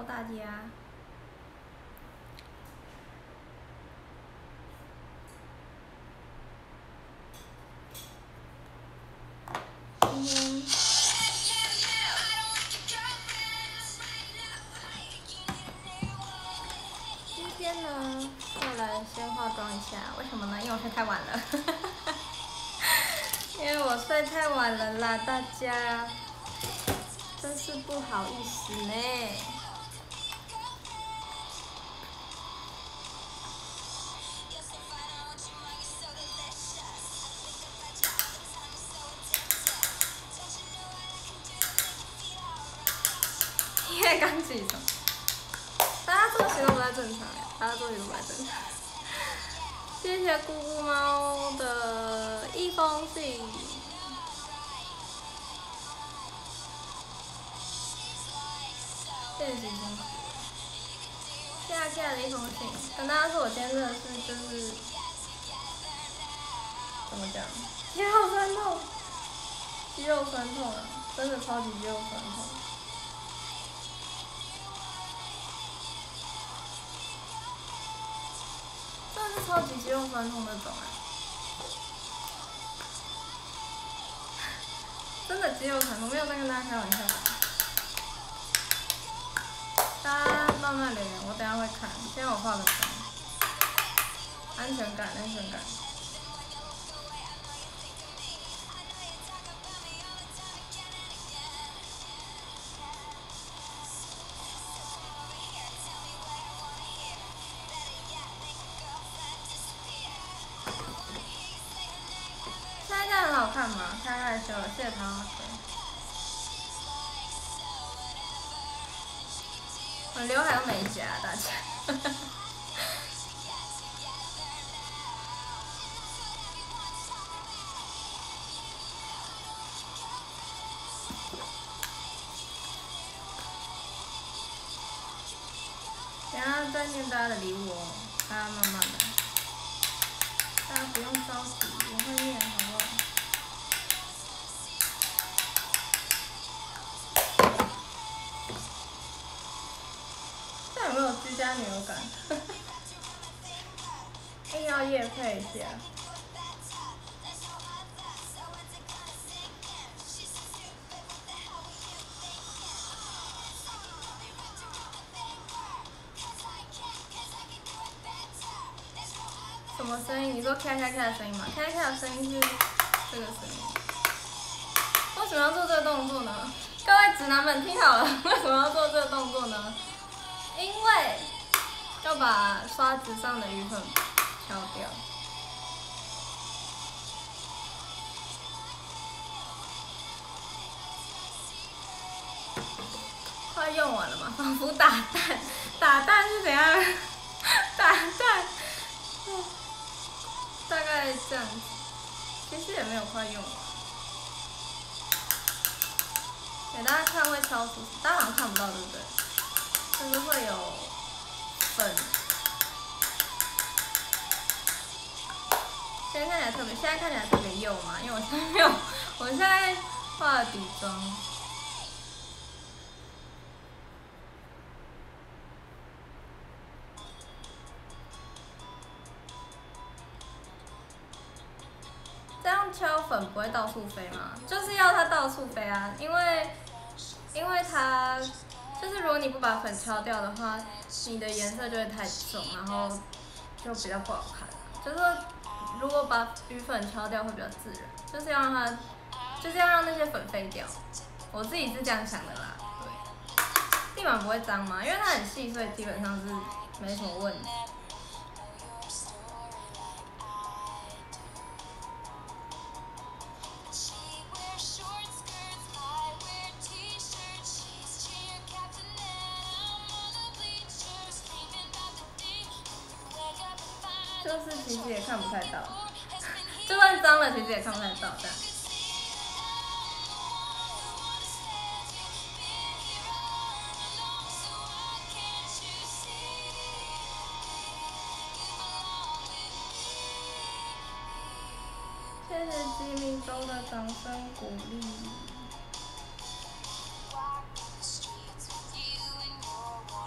Hello， 大家。今天呢，要来先化妆一下，为什么呢？因为我睡太晚了，因为我睡太晚了啦，大家，真是不好意思呢。因为刚起床，大家作息都不太正常呀，大家作息都不太正常。谢谢姑姑猫的一封信。练习辛苦。下的一封信，跟大家说，我今天真的是就是怎么讲，肌肉酸痛，肌肉酸痛啊，真的超级肌肉酸痛。真的是超级肌肉酸痛那种啊！真的肌肉酸痛，没有在跟大家开玩笑的。大家慢慢留言，我等下会看。现在我化个妆，安全感，安全感。现在看很好看吗？太害羞了，谢谢唐老师。我刘海都没夹，大家。等下再念大家的礼物哦，大家慢慢来，大家不用着急，我会念，好不好？这样有没有居家女友感？硬要业配一下。什么声音？你说咔咔咔的声音吗？咔咔的声音是这个声音。为什么要做这个动作呢？各位直男们听好了，为什么要做这个动作呢？因为要把刷子上的余粉敲掉。快用完了嘛，仿佛打蛋，打蛋是怎样？打蛋。大概这样子，其实也没有快用完。给大家看会敲出，大家好像看不到，对不对？就是会有粉。现在看起来特别，现在看起来特别幼嘛，因为我现在没有，我现在化了底妆。这样敲粉不会到处飞吗？就是要它到处飞啊，因为它就是如果你不把粉敲掉的话，你的颜色就会太重，然后就比较不好看。就是说如果把余粉敲掉会比较自然，就是要让它，就是要让那些粉飞掉。我自己是这样想的啦，对。地板不会脏吗？因为它很细，所以基本上是没什么问题。就是其实也看不太到，就算脏了，其实也看不太到这样。谢谢吉米周的掌声鼓励。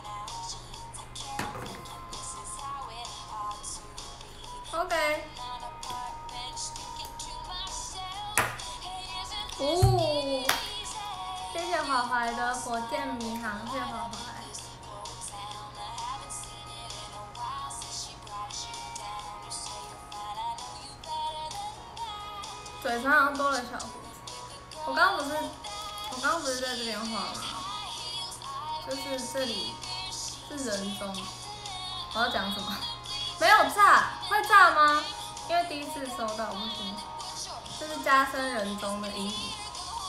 嘴唇好像多了小胡子。我刚刚不是在这边画吗？就是这里是人中。我要讲什么？没有炸，会炸吗？因为第一次收到，不行。这是加深人中的阴影，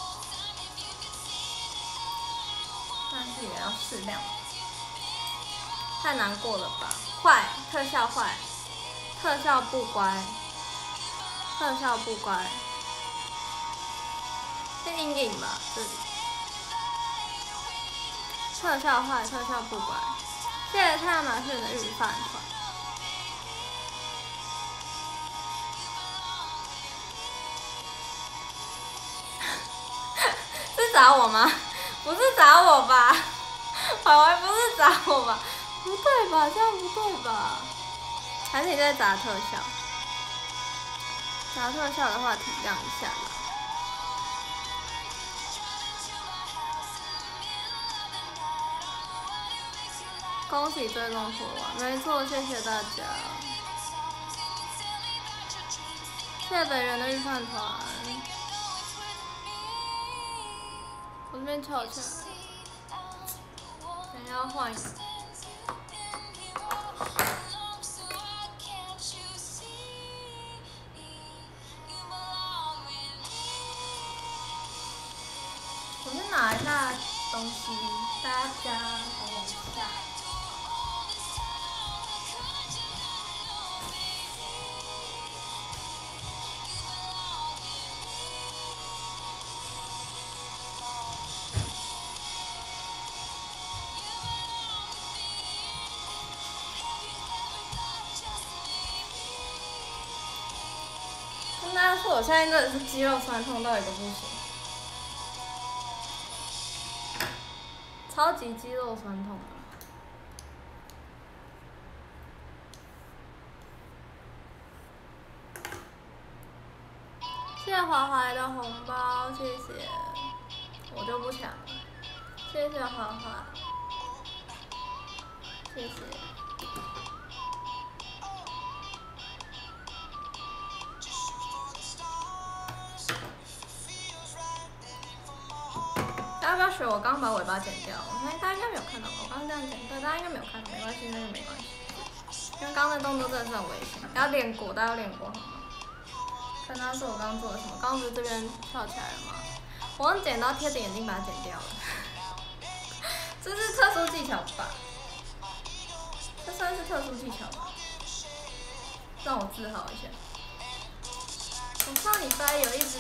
但是也要适量。太难过了吧？坏，特效坏，特效不乖，特效不乖。是阴影吧？这里。特效坏，特效不乖。谢谢太阳马逊的御饭团。是找我吗？不是找我吧？婉婉不是找我吧？不对吧？这样不对吧？还是你在砸特效？砸特效的话，体谅一下吧。恭喜追踪破万，没错，谢谢大家。谢谢北人的御饭团。我这边翘起来，等一下要换一个。我先拿一下东西，大家等我一下。跟大家说，我现在真的是肌肉酸痛到一个不行，超级肌肉酸痛的。谢谢华华的红包，谢谢，我就不抢了。谢谢华华，谢谢。大家不要学我，刚把尾巴剪掉，我相信大家应该没有看到吧？我刚刚这样剪，对，大家应该没有看到，没关系，那就没关系。因为刚刚那动作真的是很危险，要练过，大家要练过好吗？看他说我刚刚做了什么，刚刚不是这边跳起来了吗？我用剪刀贴着眼睛把它剪掉了，这是特殊技巧吧？这算是特殊技巧吧？让我自豪一下。我上礼拜有一直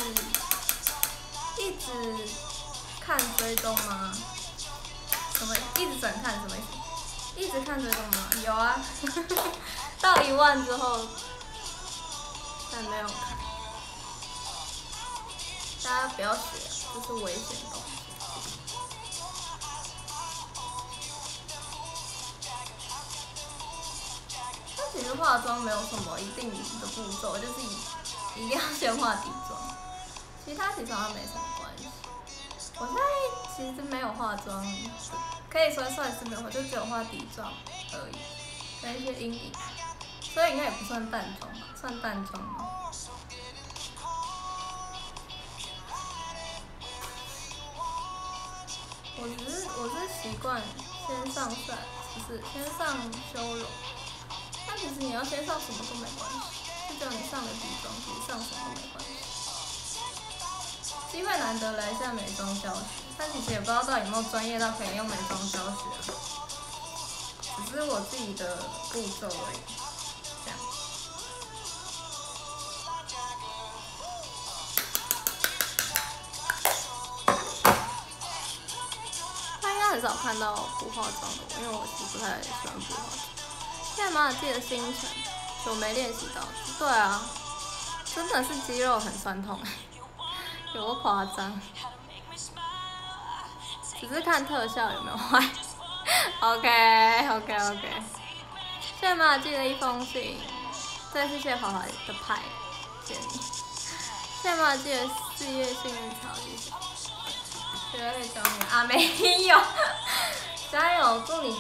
看追踪吗？什么？一直转看什么意思？一直看追踪吗？有啊，到1万之后，但没有看。大家不要学，这是危险的东西。但其实化妆没有什么一定的步骤，就是一定要先化底妆，其他其实好像没什么关系。我现在其实没有化妆，可以说算是没有化，就只有化底妆而已，跟一些阴影，所以应该也不算淡妆吧？算淡妆吗？我是习惯先上色，就是先上修容。但其实你要先上什么都没关系，就只要你上了底妆，其实上什么都没关系。机会难得来一下美妆教学，但其实也不知道到底有没有专业到可以用美妆教学啊，只是我自己的步骤而已，这样。他应该很少看到不化妆的我，因为我其实不太喜欢不化妆。现在马尔济的星辰，久没练习到，对啊，真的是肌肉很酸痛，有多夸张？只是看特效有没有坏。OK。谢谢马尔济的一封信，再次谢谢华华的派，谢谢你。谢谢马尔济的4月幸运草，谢谢。学会教你啊，没有，加油，祝你，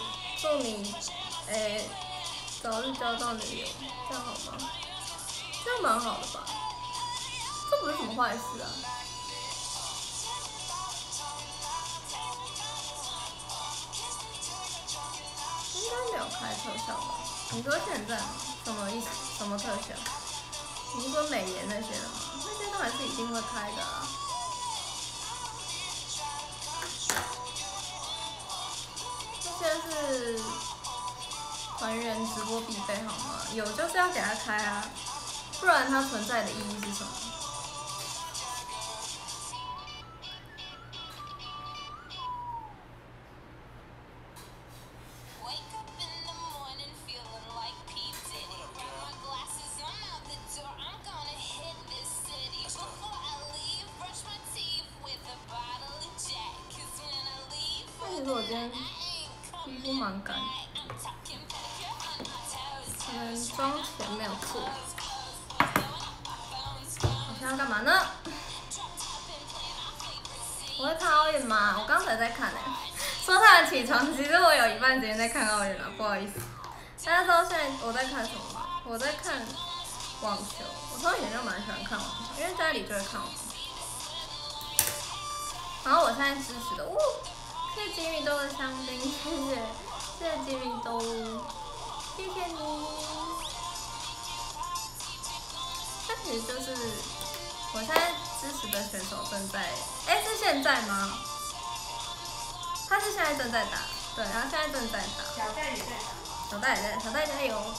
早日交到女友，这样好吗？这样蛮好的吧？ 这不是什么坏事啊。应该没有开特效吧？你说现在吗？什么意思？什么特效？你是说美颜那些的吗？那些都还是一定会开的啊。这些是团员直播必备好吗？有就是要给他开啊，不然它存在的意义是什么？其实我今天皮肤蛮干，可能妆前没有做。我现在要干嘛呢？我会看奥运吗？我刚才在看呢、说他的起床，其实我有一半时间在看奥运了，不好意思。大家知道现在我在看什么吗？我在看网球。我从以前就蛮喜欢看网球，因为家里就会看网球。然后我现在支持的，谢谢吉米豆的香槟，谢谢吉米豆，谢谢你。它其实就是我现在支持的选手正在，是现在吗？他是现在正在打，对，然后现在正在打。 小戴也在打。 小戴也在，小戴加油！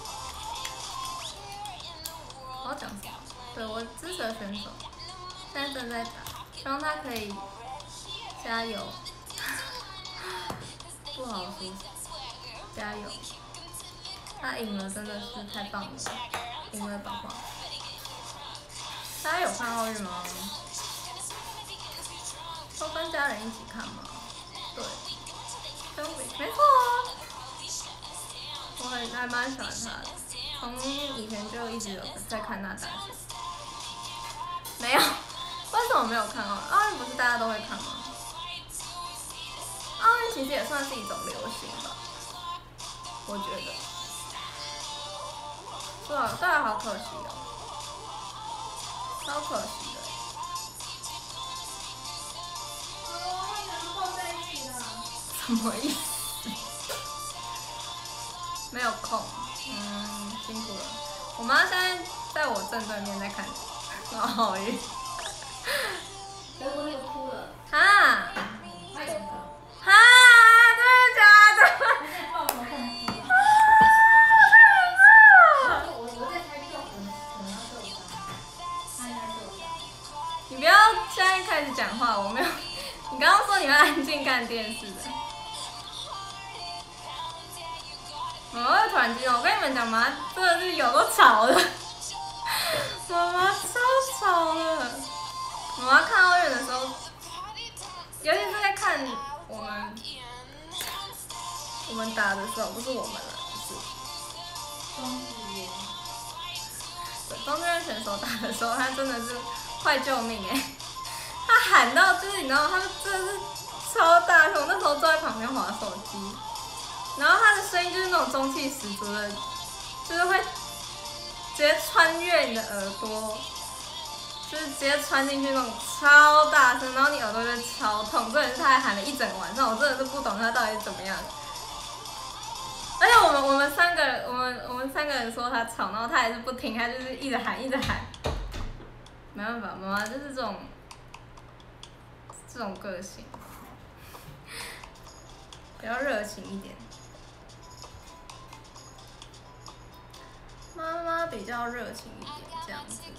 我要讲什么？对我支持的选手现在正在打，希望他可以加油。不好说，加油！他赢了，真的是太棒了，赢了宝宝。大家有看奥运吗？都跟家人一起看吗？对，没错啊。我还蛮喜欢他的，从以前就一直有在看他打球。没有，为什么没有看奥运？奥运不是大家都会看吗？奥运其实也算是一种流行吧，我觉得。对啊，对啊，好可惜哦，超可惜的。什么意思？没有空，辛苦了。我妈现在在我正对面在看奥运。 德国那个哭了。 哈？ 他有个。 哈？真的假的？ 他现在抱头痛哭。我在猜就可能要受伤，他应该受伤。 你不要现在开始讲话，我没有。你刚刚说你会安静看电视的。我会突然激动，我跟你们讲，妈真的是有够吵的，妈妈超吵的。妈妈看奥运的时候，尤其是在看我们打的时候，不是我们了，就是中志选手打的时候，他真的是快救命他喊到就是你知道，他真的是超大声，我那时候坐在旁边滑手机。然后他的声音就是那种中气十足的，就是会直接穿越你的耳朵，就是直接穿进去那种超大声，然后你耳朵就会超痛。重点是他还喊了一整个晚上，我真的是不懂他到底是怎么样。而且我们三个人说他吵，然后他还是不听，他就是一直喊一直喊。没办法，妈妈就是这种个性，比较热情一点。妈妈比较热情一点，这样子。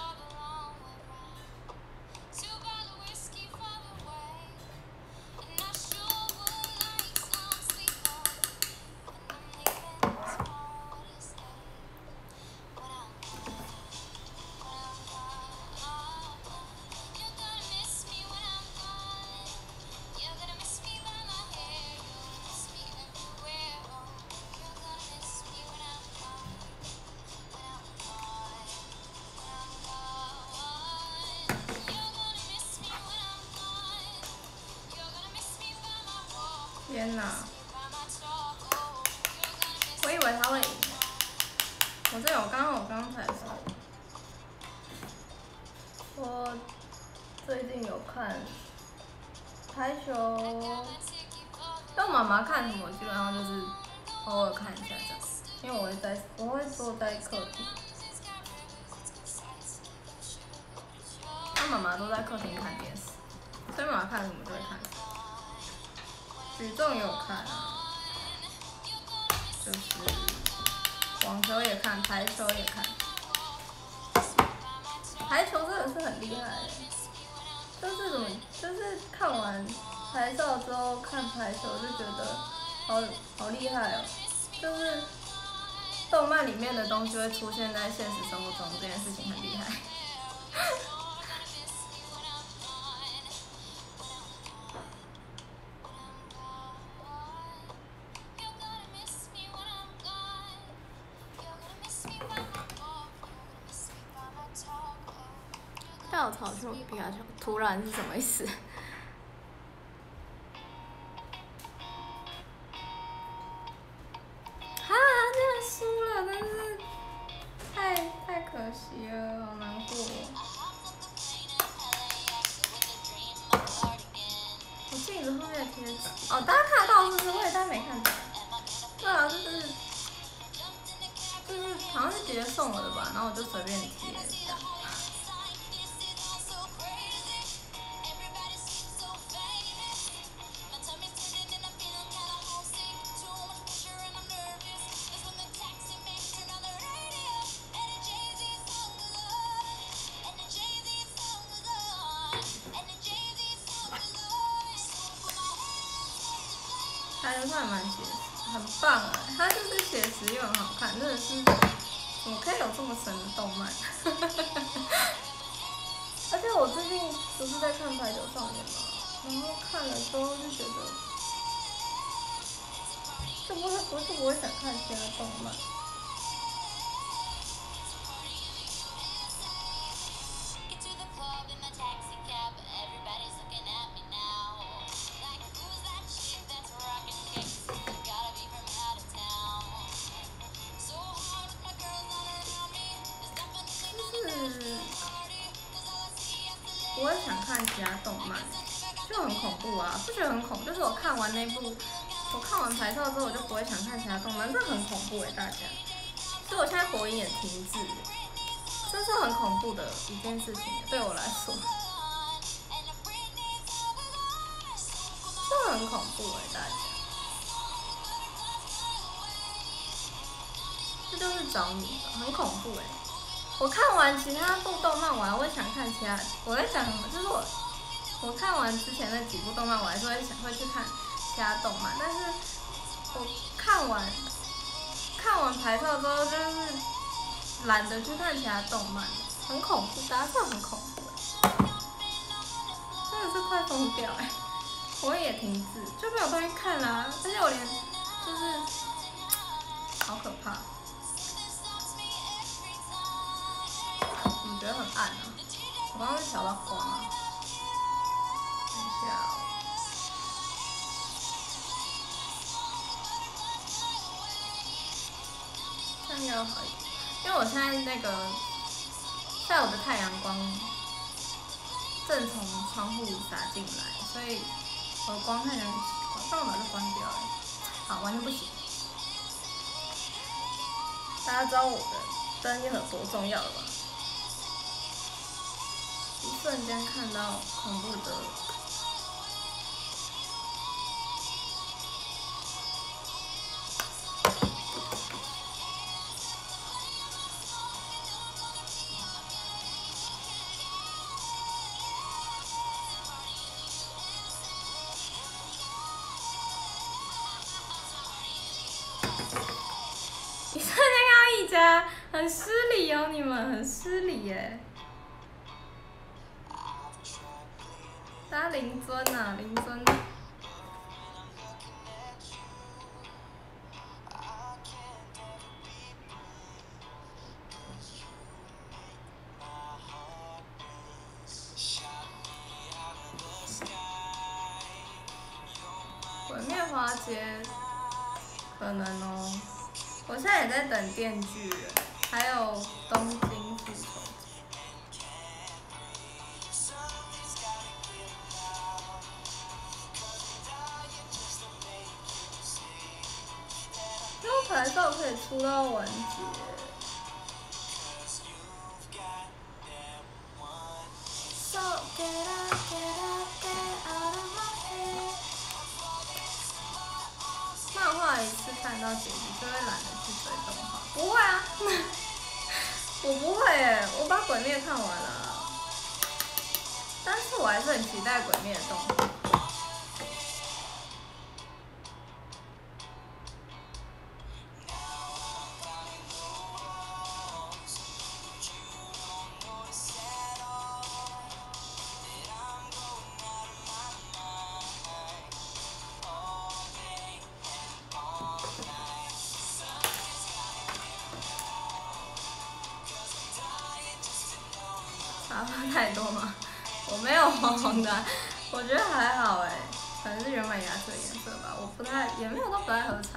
天哪！我以为他会赢。我刚才说， 我最近有看排球，但妈妈看什么基本上就是偶尔看一下这样，因为我会坐在客厅，那妈妈都在客厅看电视，所以妈妈看什么就会看什么。举重也有看啊，就是网球也看，排球也看。排球真的是很厉害的，就是看完排照之后看排球就觉得好厉害哦，就是动漫里面的东西会出现在现实生活中，这件事情很厉害。跳槽去皮卡丘，突然是什么意思？哈，这样输了，真是太可惜了，好难过。我镜子后面的贴纸，哦，大家看得到是不是？我也大家没看到。对啊，就是好像是姐姐送我的吧，然后我就随便贴这样。排球算蛮写实，很棒啊！它就是写实又很好看，真的是，怎么可以有这么神的动漫？而且我最近不是在看《排球少年》嘛，然后看了之后就觉得，就不会想看其他动漫。不会想看其他动漫，就很恐怖啊！不觉得很恐怖？就是我看完排照之后，我就不会想看其他动漫，这很恐怖哎，大家。所以我现在火影也停滞，这是很恐怖的一件事情，对我来说，这很恐怖哎，大家。这就是找你的，很恐怖哎。我看完其他部动漫，我还会想看其他。我在想什么？就是我看完之前那几部动漫，我还是会去看其他动漫。但是我看完排照之后，就是懒得去看其他动漫，很恐怖，大家真的很恐怖，真的是快疯掉哎！我也停滞，就没有东西看啦，而且我连就是好可怕。觉得很暗啊！我刚刚是调到光啊，等一下哦。这样应该好一点，因为我现在那个下午的太阳光正从窗户洒进来，所以我的光看起来很奇怪，不然我把它关掉了。好，完全不行。大家知道我的灯有多重要了吧？一瞬间看到恐怖的，一瞬间看到一家，很失礼哦，你们很失礼耶。他灵尊啊，灵尊。鬼灭花街，可能哦。我现在也在等电锯人，还有东京复仇者。 牌照可以出到完结。So get up, get up, get out of my head。漫画一次看到结局就会懒得去追动画。不会啊，我不会耶，我把《鬼灭》看完了，但是我还是很期待《鬼灭》的动画。茶喝太多吗？我没有黄黄的、啊，我觉得还好哎，可能是原本牙齿的颜色吧。我不太，也没有都不爱喝茶，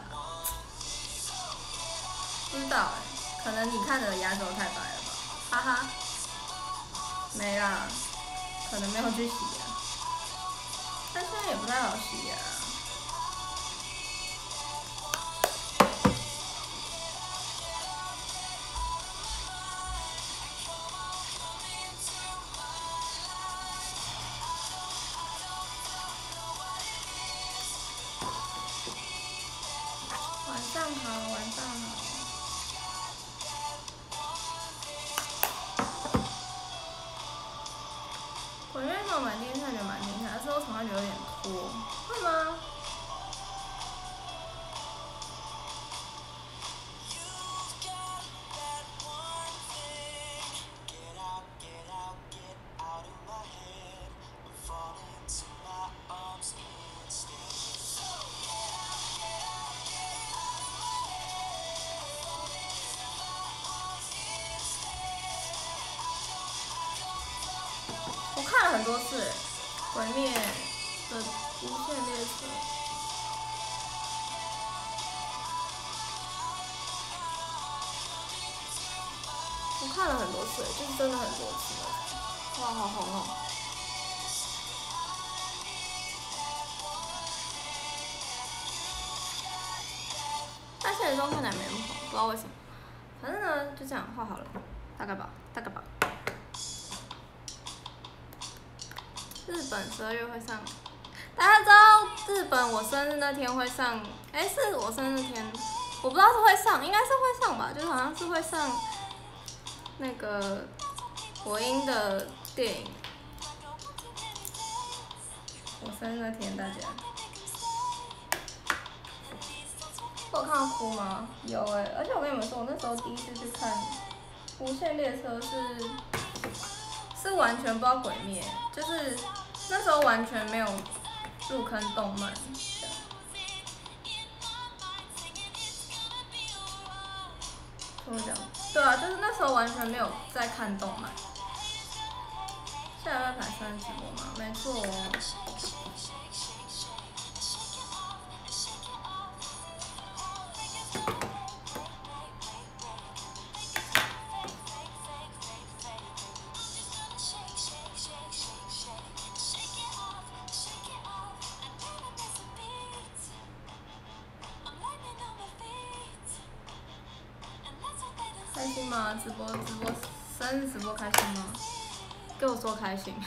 不知道哎，可能你看的牙齿都太白了吧，哈哈。没啦，可能没有去洗啊，但现在也不太好洗啊。晚上好，晚上好。鬼灭那种蛮精彩，觉得蛮精彩，但是我总会觉得有点拖，会吗？我看了很多次，《鬼灭》的无限列车。我看了很多次，就是真的很多次了。哇，好红哦！但现实中看起来没那么红，不知道为什么。反正呢，就这样画好了，大概吧，大概吧。日本12月会上，大家知道日本我生日那天会上，是我生日那天，我不知道是会上，应该是会上吧，就是好像是会上那个火影的电影。我生日那天，大家，我有看到哭吗？有而且我跟你们说，我那时候第一次去看《无限列车》是完全不知道鬼灭，就是那时候完全没有入坑动漫。怎么讲？对啊，就是那时候完全没有在看动漫。下礼拜排生日直播吗？没错哦。开心吗？直播，生日直播开心吗？给我说开心，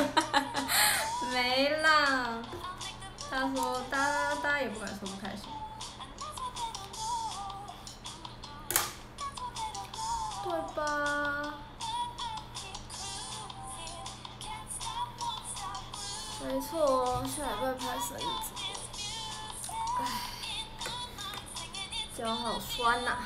没啦。他说大家也不敢说不开心。对吧？没错，下礼拜拍生日直播。唉，脚好酸呐、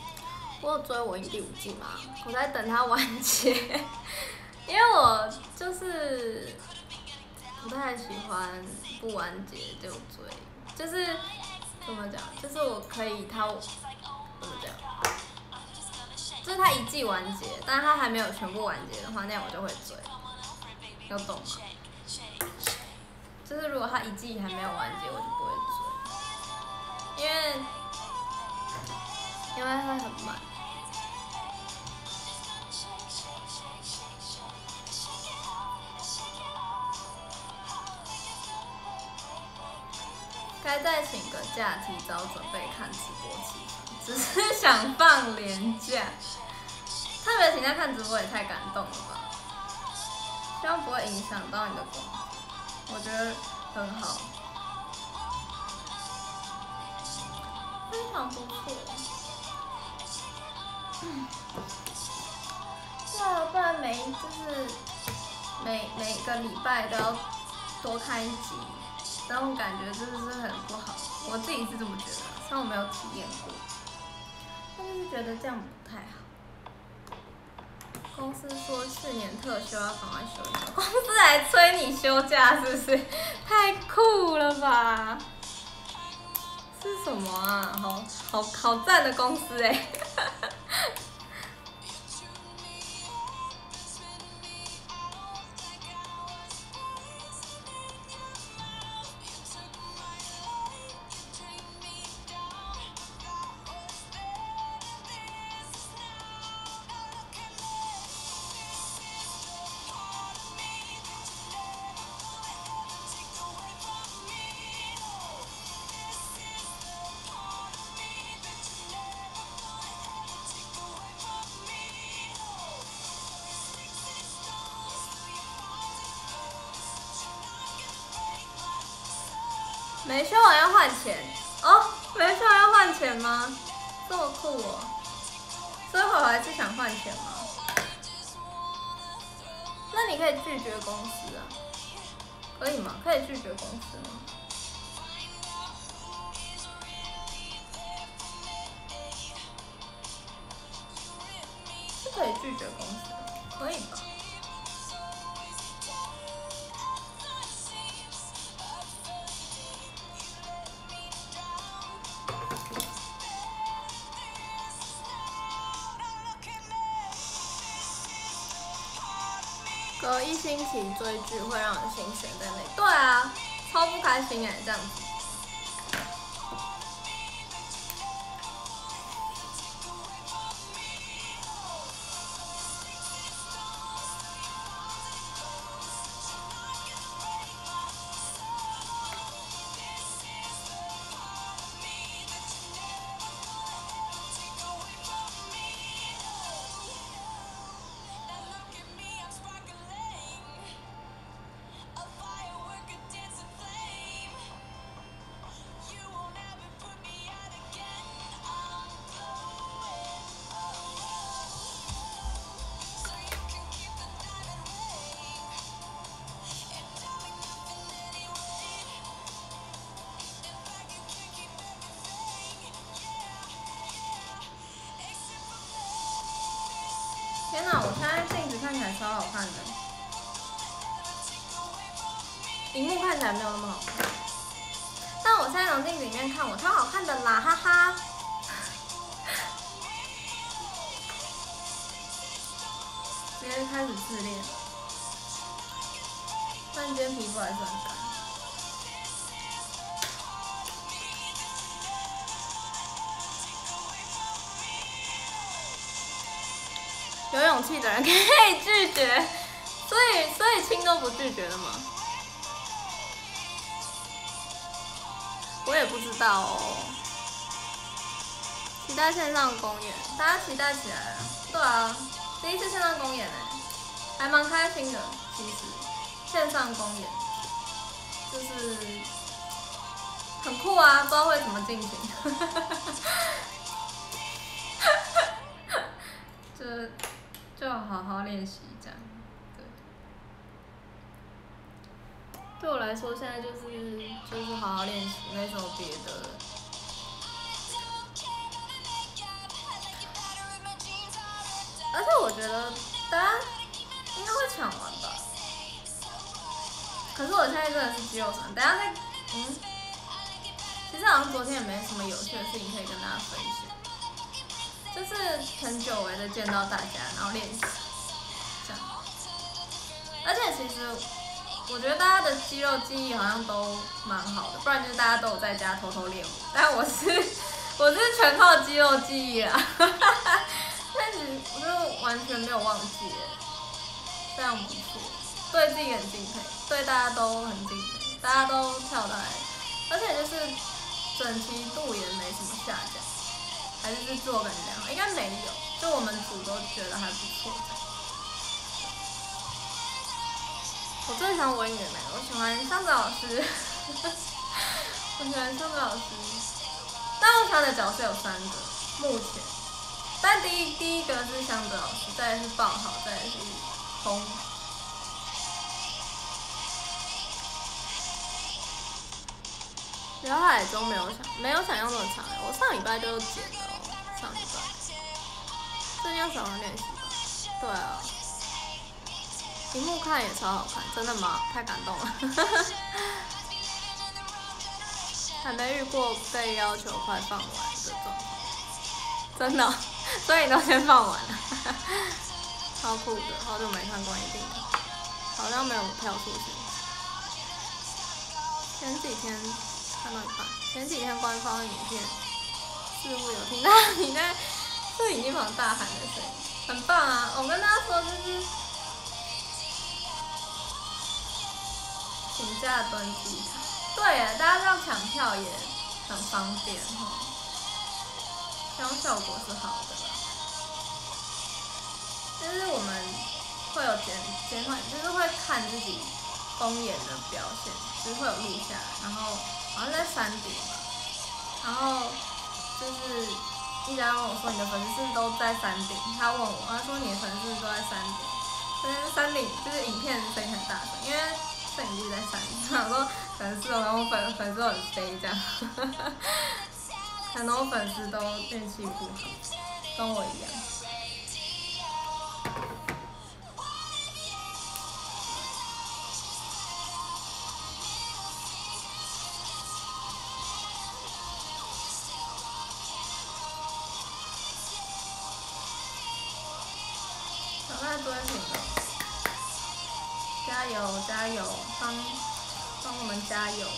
我有追《我影》第5季嘛，我在等它完结，因为我就就是不太喜欢不完结就追，就是怎么讲，就是我可以怎么讲，就是它一季完结，但是它还没有全部完结的话，那样我就会追，有懂吗？就是如果它一季还没有完结，我就不会追，因为它很慢。该再请个假，提早准备看直播期，只是想放连假。特别请假看直播也太感动了吧！希望不会影响到你的工作，我觉得很好，非常不错。对啊，不然每个礼拜都要多看一集。那种感觉真的是很不好，我自己是这么觉得，虽然我没有体验过，但就是觉得这样不太好。公司说去年特休要赶快休一休，公司还催你休假是不是？太酷了吧！是什么啊？好赞的公司哎！没修完要换钱哦，没修完要换钱吗？这么酷哦！所以我还是想换钱吗？那你可以拒绝公司啊，可以吗？可以拒绝公司吗？是可以拒绝公司的，可以吧？隔一星期追剧会让人心悬在那里。对啊，超不开心哎，这样子。天哪，我现在镜子看起来超好看的，荧幕看起来没有那么好看，但我现在从镜子里面看，我超好看的啦，哈哈。直接开始自恋，但今天皮肤还是很干。有勇气的人可以拒绝，所以亲都不拒绝的吗？我也不知道哦。期待线上公演，大家期待起来了。对啊，第一次线上公演还蛮开心的。其实线上公演就是很酷啊，不知道会怎么进行。就好好练习这样，对我来说，现在就是好好练习，没什么别的了。而且我觉得大家应该会抢完吧， 可是我现在真的是肌肉酸，等一下再其实好像昨天也没什么有趣的事情可以跟大家分享，就是很久违的见到大家，然后练习这样。而且其实我觉得大家的肌肉记忆好像都蛮好的，不然就是大家都有在家偷偷练舞，但我是全靠肌肉记忆啦，但是我就完全没有忘记耶，非常不错，对自己很敬佩，对大家都很敬佩，大家都跳得来，而且就是整齐度也没什么下降，还是自我感觉良好，应该没有，就我们组都觉得还不错。我最喜欢文语美，我喜欢香子老师，我喜欢香子老师，但我喜欢的角色有3个，目前，但第一个是香子老师，再来是爆豪，再来是红。刘海中没有想象那么长，我上礼拜就剪了哦，上礼拜，最近要少人练习吧？对啊。荧幕看也超好看，真的吗？太感动了，还没遇过被要求快放完的状况，真的、哦，所以你都先放完了，超酷的，好久没看关于镜头，好像没有跳出去。前几天看到一半，前几天官方影片似乎有听到你在摄影机旁大喊的声音，很棒啊！我跟大家说就是。请假蹲机台，对耶，大家这样抢票也很方便哈，这样效果是好的啦。就是我们会有监控，就是会看自己公演的表现，就是会有录下来，然后好像在山顶吧，然后就是一家问我说你的粉丝是不是都在山顶？他问我，他说你的粉丝都在山顶，但是山顶就是影片声音很大声，因为。摄影机在闪，想说可能是我粉丝都很飞这样，很多粉丝都运气不好，跟我一样。小赖追平了。加油加油，帮我们加油！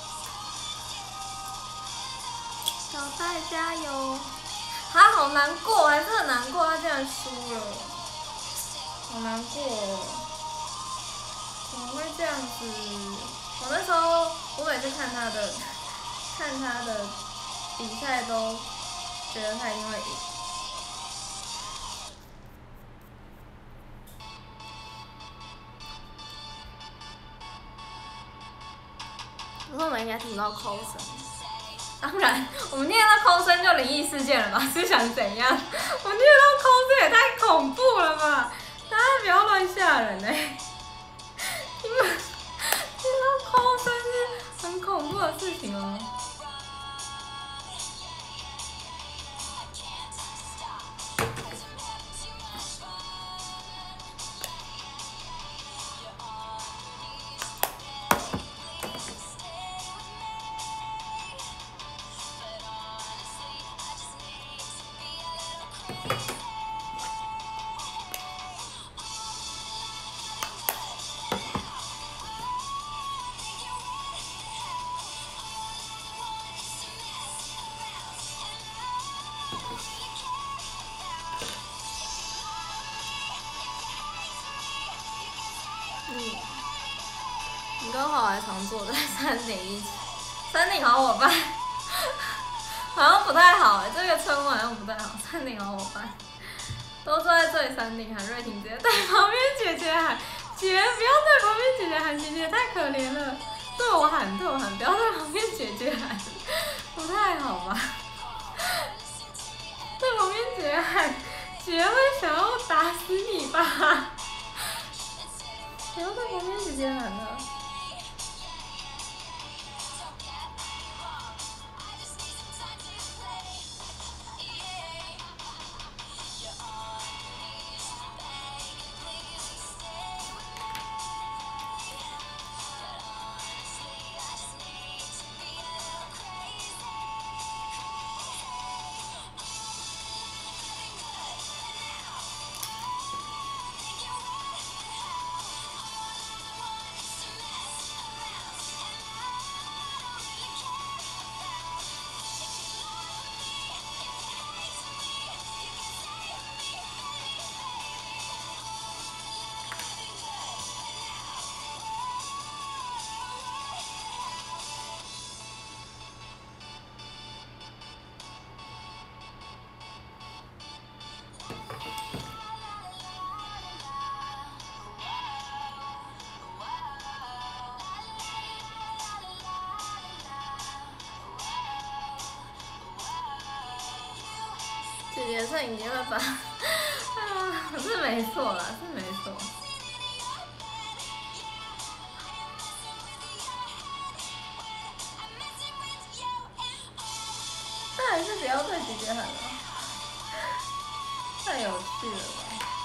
小戴加油！他好难过，我还是很难过，他竟然输了，好难过哦！怎么会这样子？我那时候，我每次看他的比赛都觉得他一定会赢。我说我们应该听不到扣声，当然，我们听到扣声就灵异事件了吧？是想怎样？我们听到扣声也太恐怖了吧！大家不要乱吓人欸！听到扣声是很恐怖的事情哦。你跟好还常坐在山顶一起，山顶好伙伴，好像不太好哎，这个称呼好像不太好，山顶好伙伴，都坐在这里山顶喊瑞婷姐，对旁边姐姐喊，姐不要对旁边姐姐喊，姐姐太可怜了，对我喊，不要对旁边姐姐喊，不太好吧？对旁边姐姐喊，姐会想要打死你吧？不要对旁边姐姐喊了。 姐姐摄影机会把，是没错啦，是没错。但还是不要对姐姐喊了，太有趣了吧。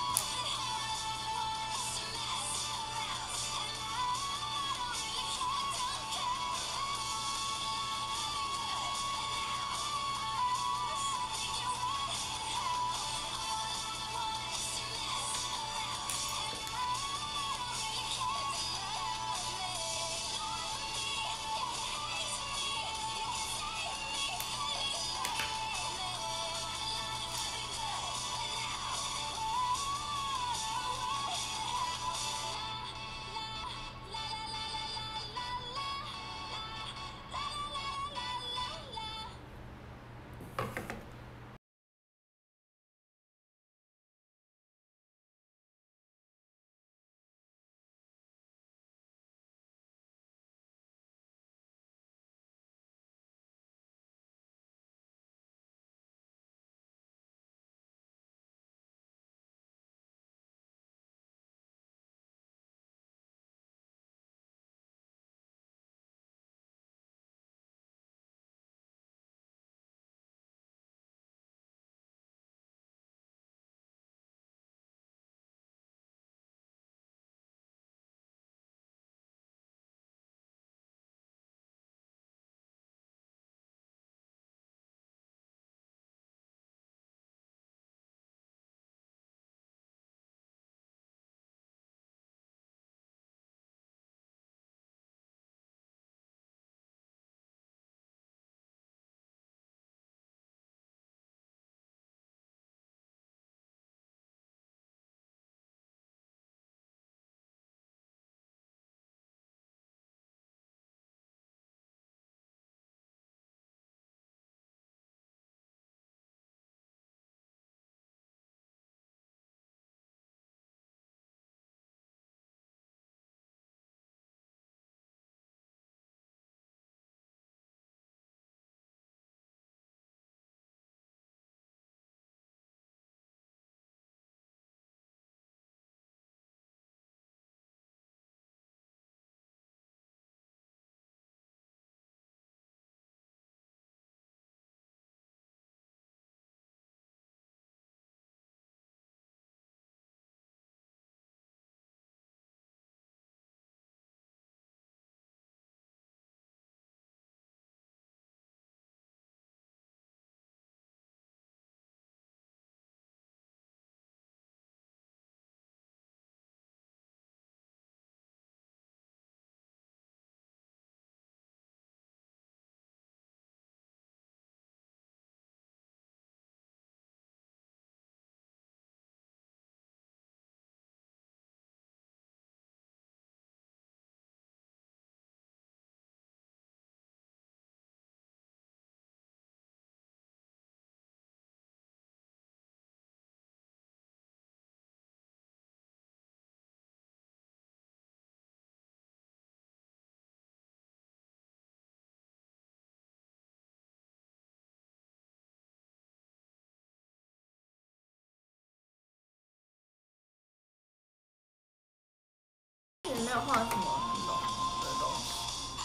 也没有画什么很浓的东西。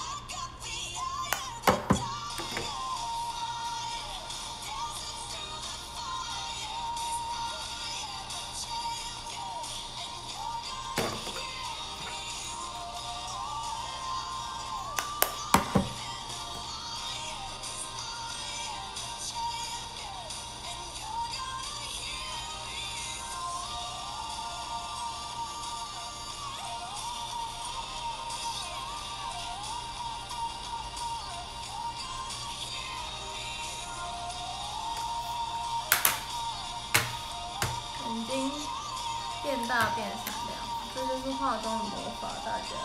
眼睛变大变闪亮，这就是化妆的魔法，大家。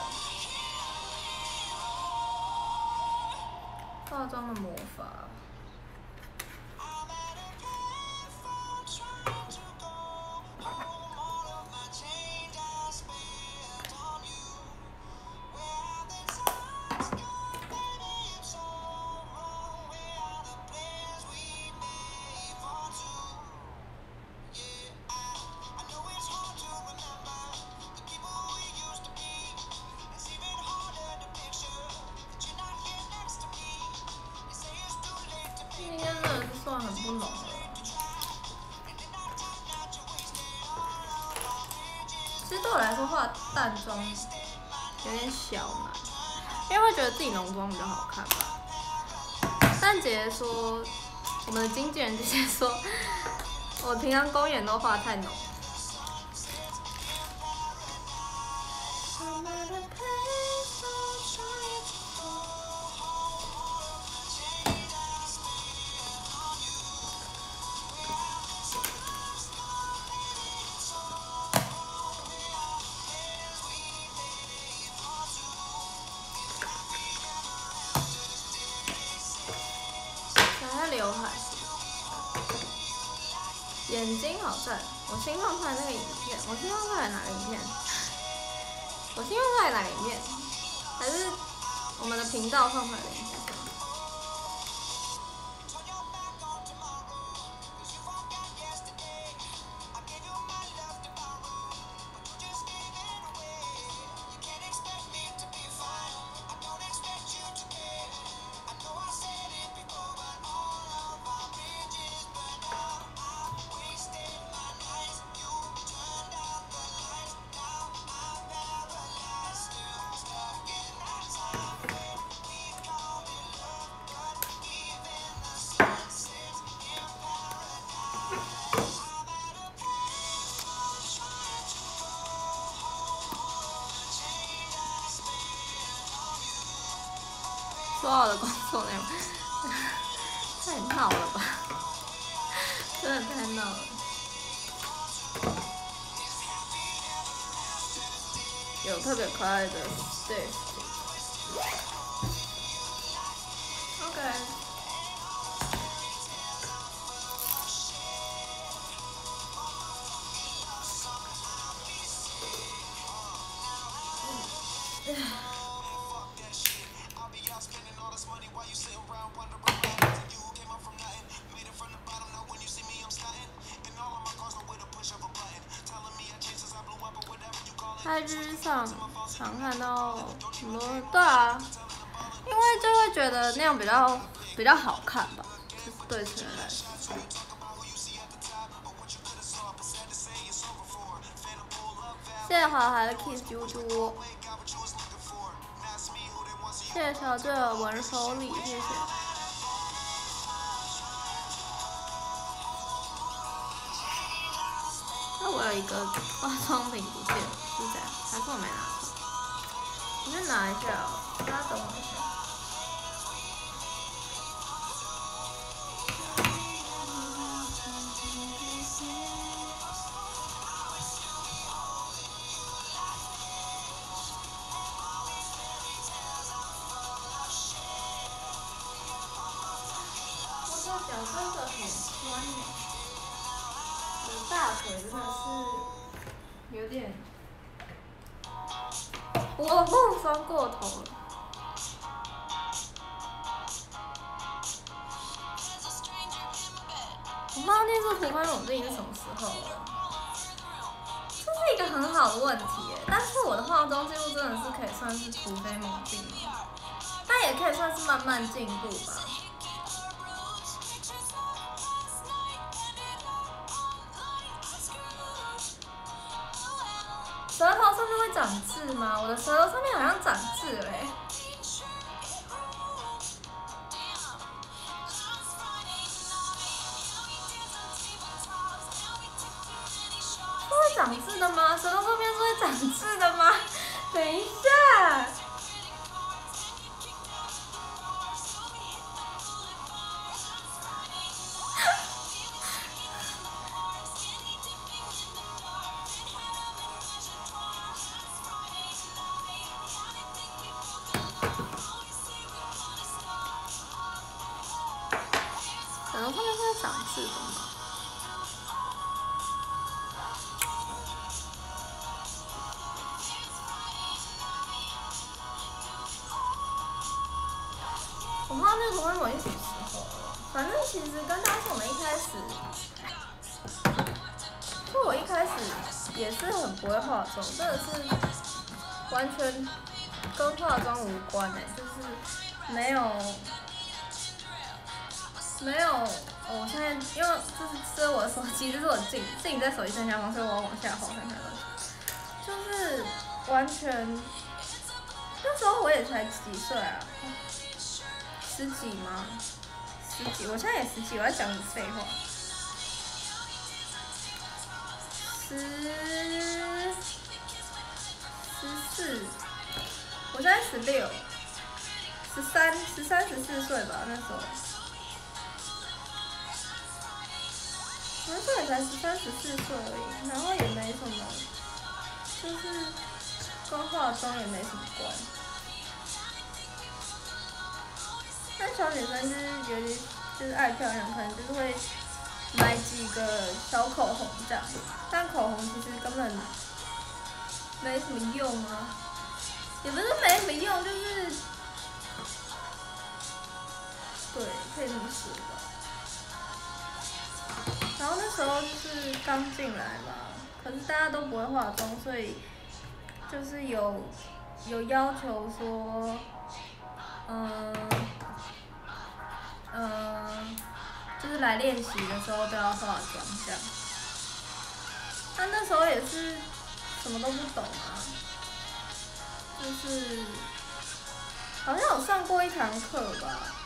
化妆的魔法。 画淡妆有点小难，因为会觉得自己浓妆比较好看吧。但姐姐说，我们的经纪人姐姐说，我平常公演都画太浓。刘海，眼睛好赞！我新放出来那个影片，我新放出来哪个影片？我新放出来哪个影片？还是我们的频道放出来的影片？说好的工作内容，太闹了吧！真的太闹了。有特别可爱的 stage。OK。IG 上常看到很多，对啊，因为就会觉得那样比较好看吧，就是对成人来说。谢谢华华的 kiss 啾啾，谢谢小醉的文手礼，谢谢。那我有一个化妆品不见了，是这样，还是我没拿出来？我去拿一下哦，大家等我一下。我的脚真的很酸耶。我大腿真的是有点，我酸过头了。我不知道那次涂番猛进是什么时候了，这是一个很好的问题耶。但是我的化妆记录真的是可以算是突飞猛进吗？但也可以算是慢慢进步吧。舌头上面会长痣吗？我的舌头上面好像长痣了耶。是会长痣的吗？舌头上面是会长痣的吗？等一下。舌头上面会长痣的吗？我不知道那个涂番猛进什么时候了，反正其实跟当时我们一开始，就我一开始也是很不会化妆，真的是完全跟化妆无关哎，就是没有，我现在因为这是我的手机，这是我镜在手机正下方，所以我要往下滑看看了。就就是完全，那时候我也才几岁啊，10几吗？10几，我现在也10几，我在讲你废话。14，我现在16，13、13、14岁吧，那时候。那时候也才13、14岁而已，然后也没什么，就是跟化妆也没什么关。但小女生就是有点就是爱漂亮，可能就是会买几个小口红这样，但口红其实根本没什么用啊，也不是没什么用，就是对，可以这么说吧。然后那时候就是刚进来嘛，可是大家都不会化妆，所以就是有要求说，就是来练习的时候都要化妆这样。但那时候也是什么都不懂啊，就是好像有上过一堂课吧。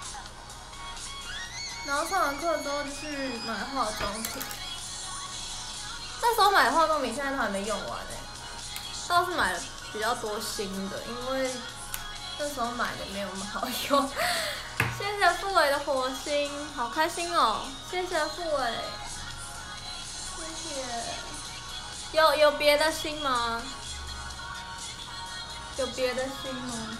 然后上完课之后就去买化妆品，那时候买化妆品现在都还没用完倒是买了比较多新的，因为那时候买的没有那么好用。谢谢傅伟的火星，好开心哦！谢谢傅伟，谢谢。有别的星吗？有别的星吗？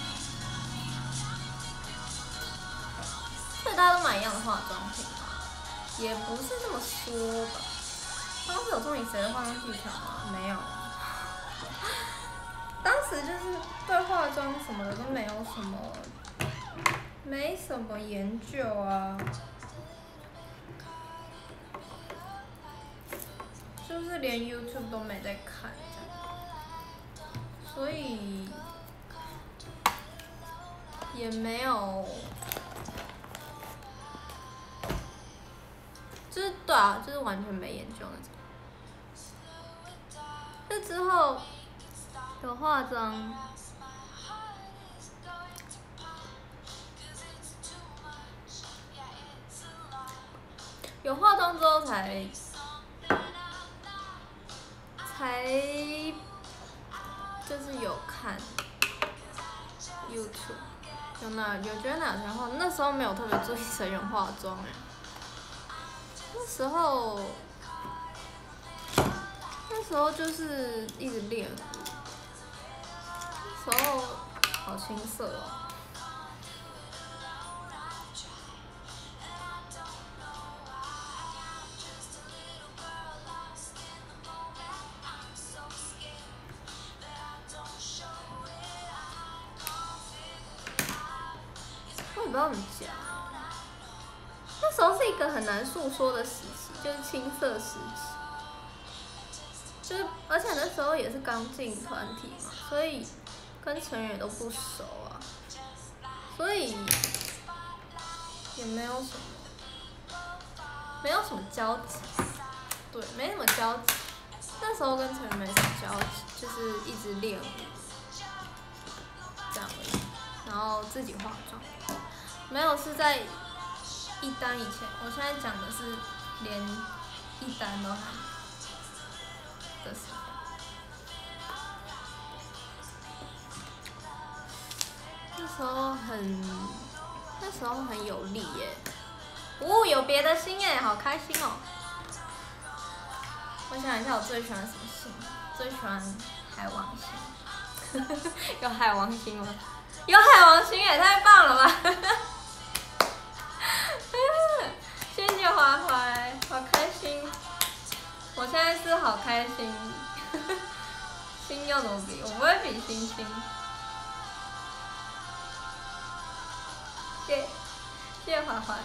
所以大家都买一样的化妆品吗？也不是这么说吧。当时有送你谁的化妆技巧吗？没有。当时就是对化妆什么的都没什么研究啊，就是连 YouTube 都没在看这样，所以也没有。就是对啊，就是完全没研究那种。这之后有化妆，有化妆之后才就是有看 YouTube，有觉得哪条化，那时候没有特别注意成人化妆那时候就是一直练，那时候好青涩哦。我也不知道怎么讲，那时候是一个很难诉说的时期，就是青涩时期。就是而且那时候也是刚进团体嘛，所以跟成员也都不熟啊，所以也没有什么交集，对，没什么交集。那时候跟成员没什么交集，就是一直练舞这样而已，然后自己化妆，没有是在一单以前。我现在讲的是连一单都还没的时候。那时候很有力耶，有别的星耶，好开心哦！我想一下，我最喜欢什么星？最喜欢海王星。有海王星吗？有海王星也太棒了吧！谢谢华怀，好开心！我现在是好开心。星要怎么比？我不会比星星。谢谢华怀。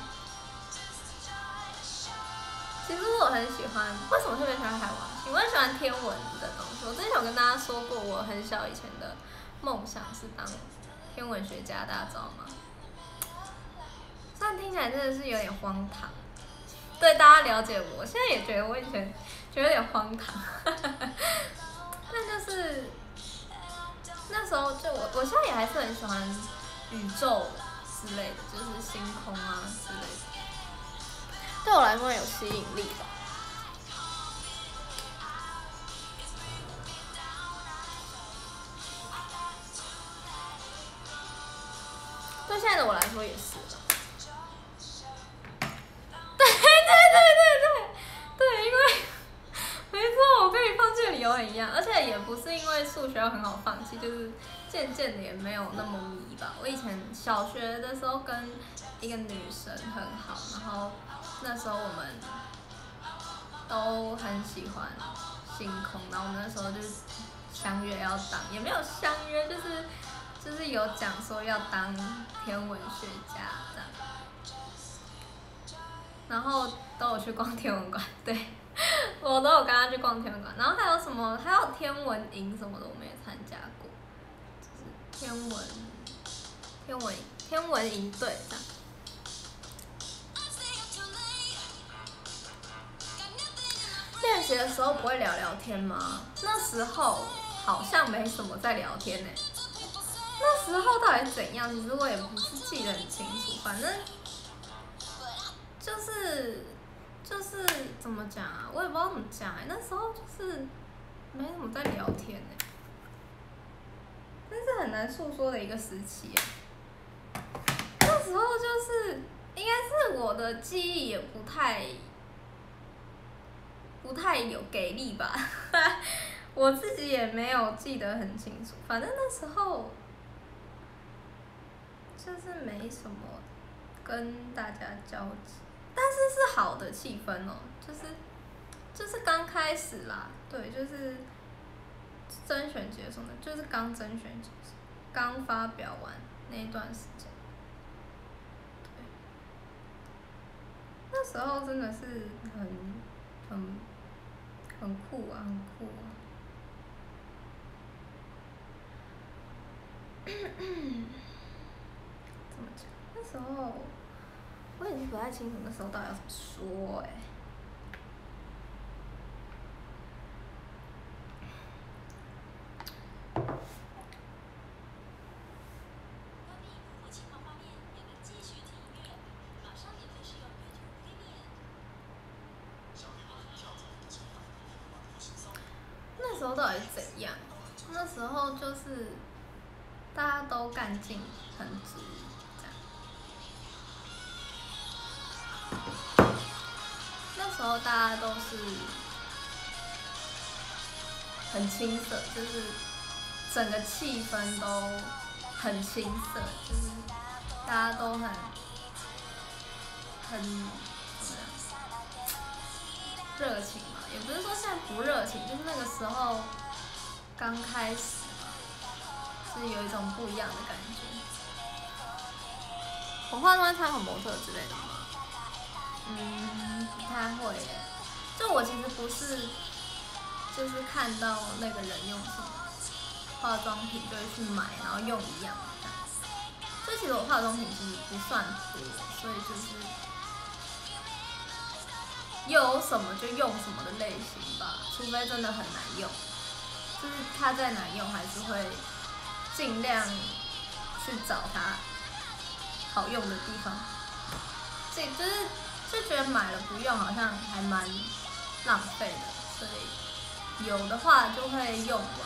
其实我很喜欢，为什么特别喜欢海王星？我很喜欢天文的东西。我之前有跟大家说过，我很小以前的梦想是当天文学家，大家知道吗？虽然听起来真的是有点荒唐，对大家了解我，现在也觉得我以前觉得有点荒唐，但但就是那时候就我现在也还是很喜欢宇宙之类的，就是星空啊之类的，对我来说有吸引力吧。对现在的我来说也是。对，因为没错，我跟你放弃的理由很一样，而且也不是因为数学很好放弃，就是渐渐的也没有那么迷吧。我以前小学的时候跟一个女生很好，然后那时候我们都很喜欢星空，然后我们那时候就相约要当，也没有相约，就是有讲说要当天文学家这样。然后都有去逛天文馆，对，我都有跟他去逛天文馆。然后还有什么，还有天文营什么的，我们也参加过，就是天文营队这样。练习的时候不会聊聊天吗？那时候好像没什么在聊天呢。那时候到底怎样？其实我也不是记得很清楚，反正。就是怎么讲啊？我也不知道怎么讲哎、那时候就是没怎么在聊天哎、但是很难诉说的一个时期哎、那时候就是应该是我的记忆也不太有给力吧，我自己也没有记得很清楚。反正那时候就是没什么跟大家交集。但是是好的气氛哦，就是刚开始啦，对，就是甄选结束的，就是刚甄选结束，刚发表完那一段时间，对，那时候真的是很酷啊，很酷啊。怎么讲？那时候。我已经不太清楚那时候到底要怎么说哎、那时候到底怎样？那时候就是大家都干劲很足，这样。那时候大家都是很青涩，就是整个气氛都很青涩，就是大家都很怎么样热情嘛，也不是说现在不热情，就是那个时候刚开始嘛，是有一种不一样的感觉。我化妆参考模特之类的吗？不太会耶。就我其实不是，就是看到那个人用什么化妆品就会去买，然后用一样的。所以其实我化妆品其实不算多，所以就是有什么就用什么的类型吧，除非真的很难用，就是它再难用还是会尽量去找它好用的地方。就觉得买了不用好像还蛮浪费的，所以有的话就会用完。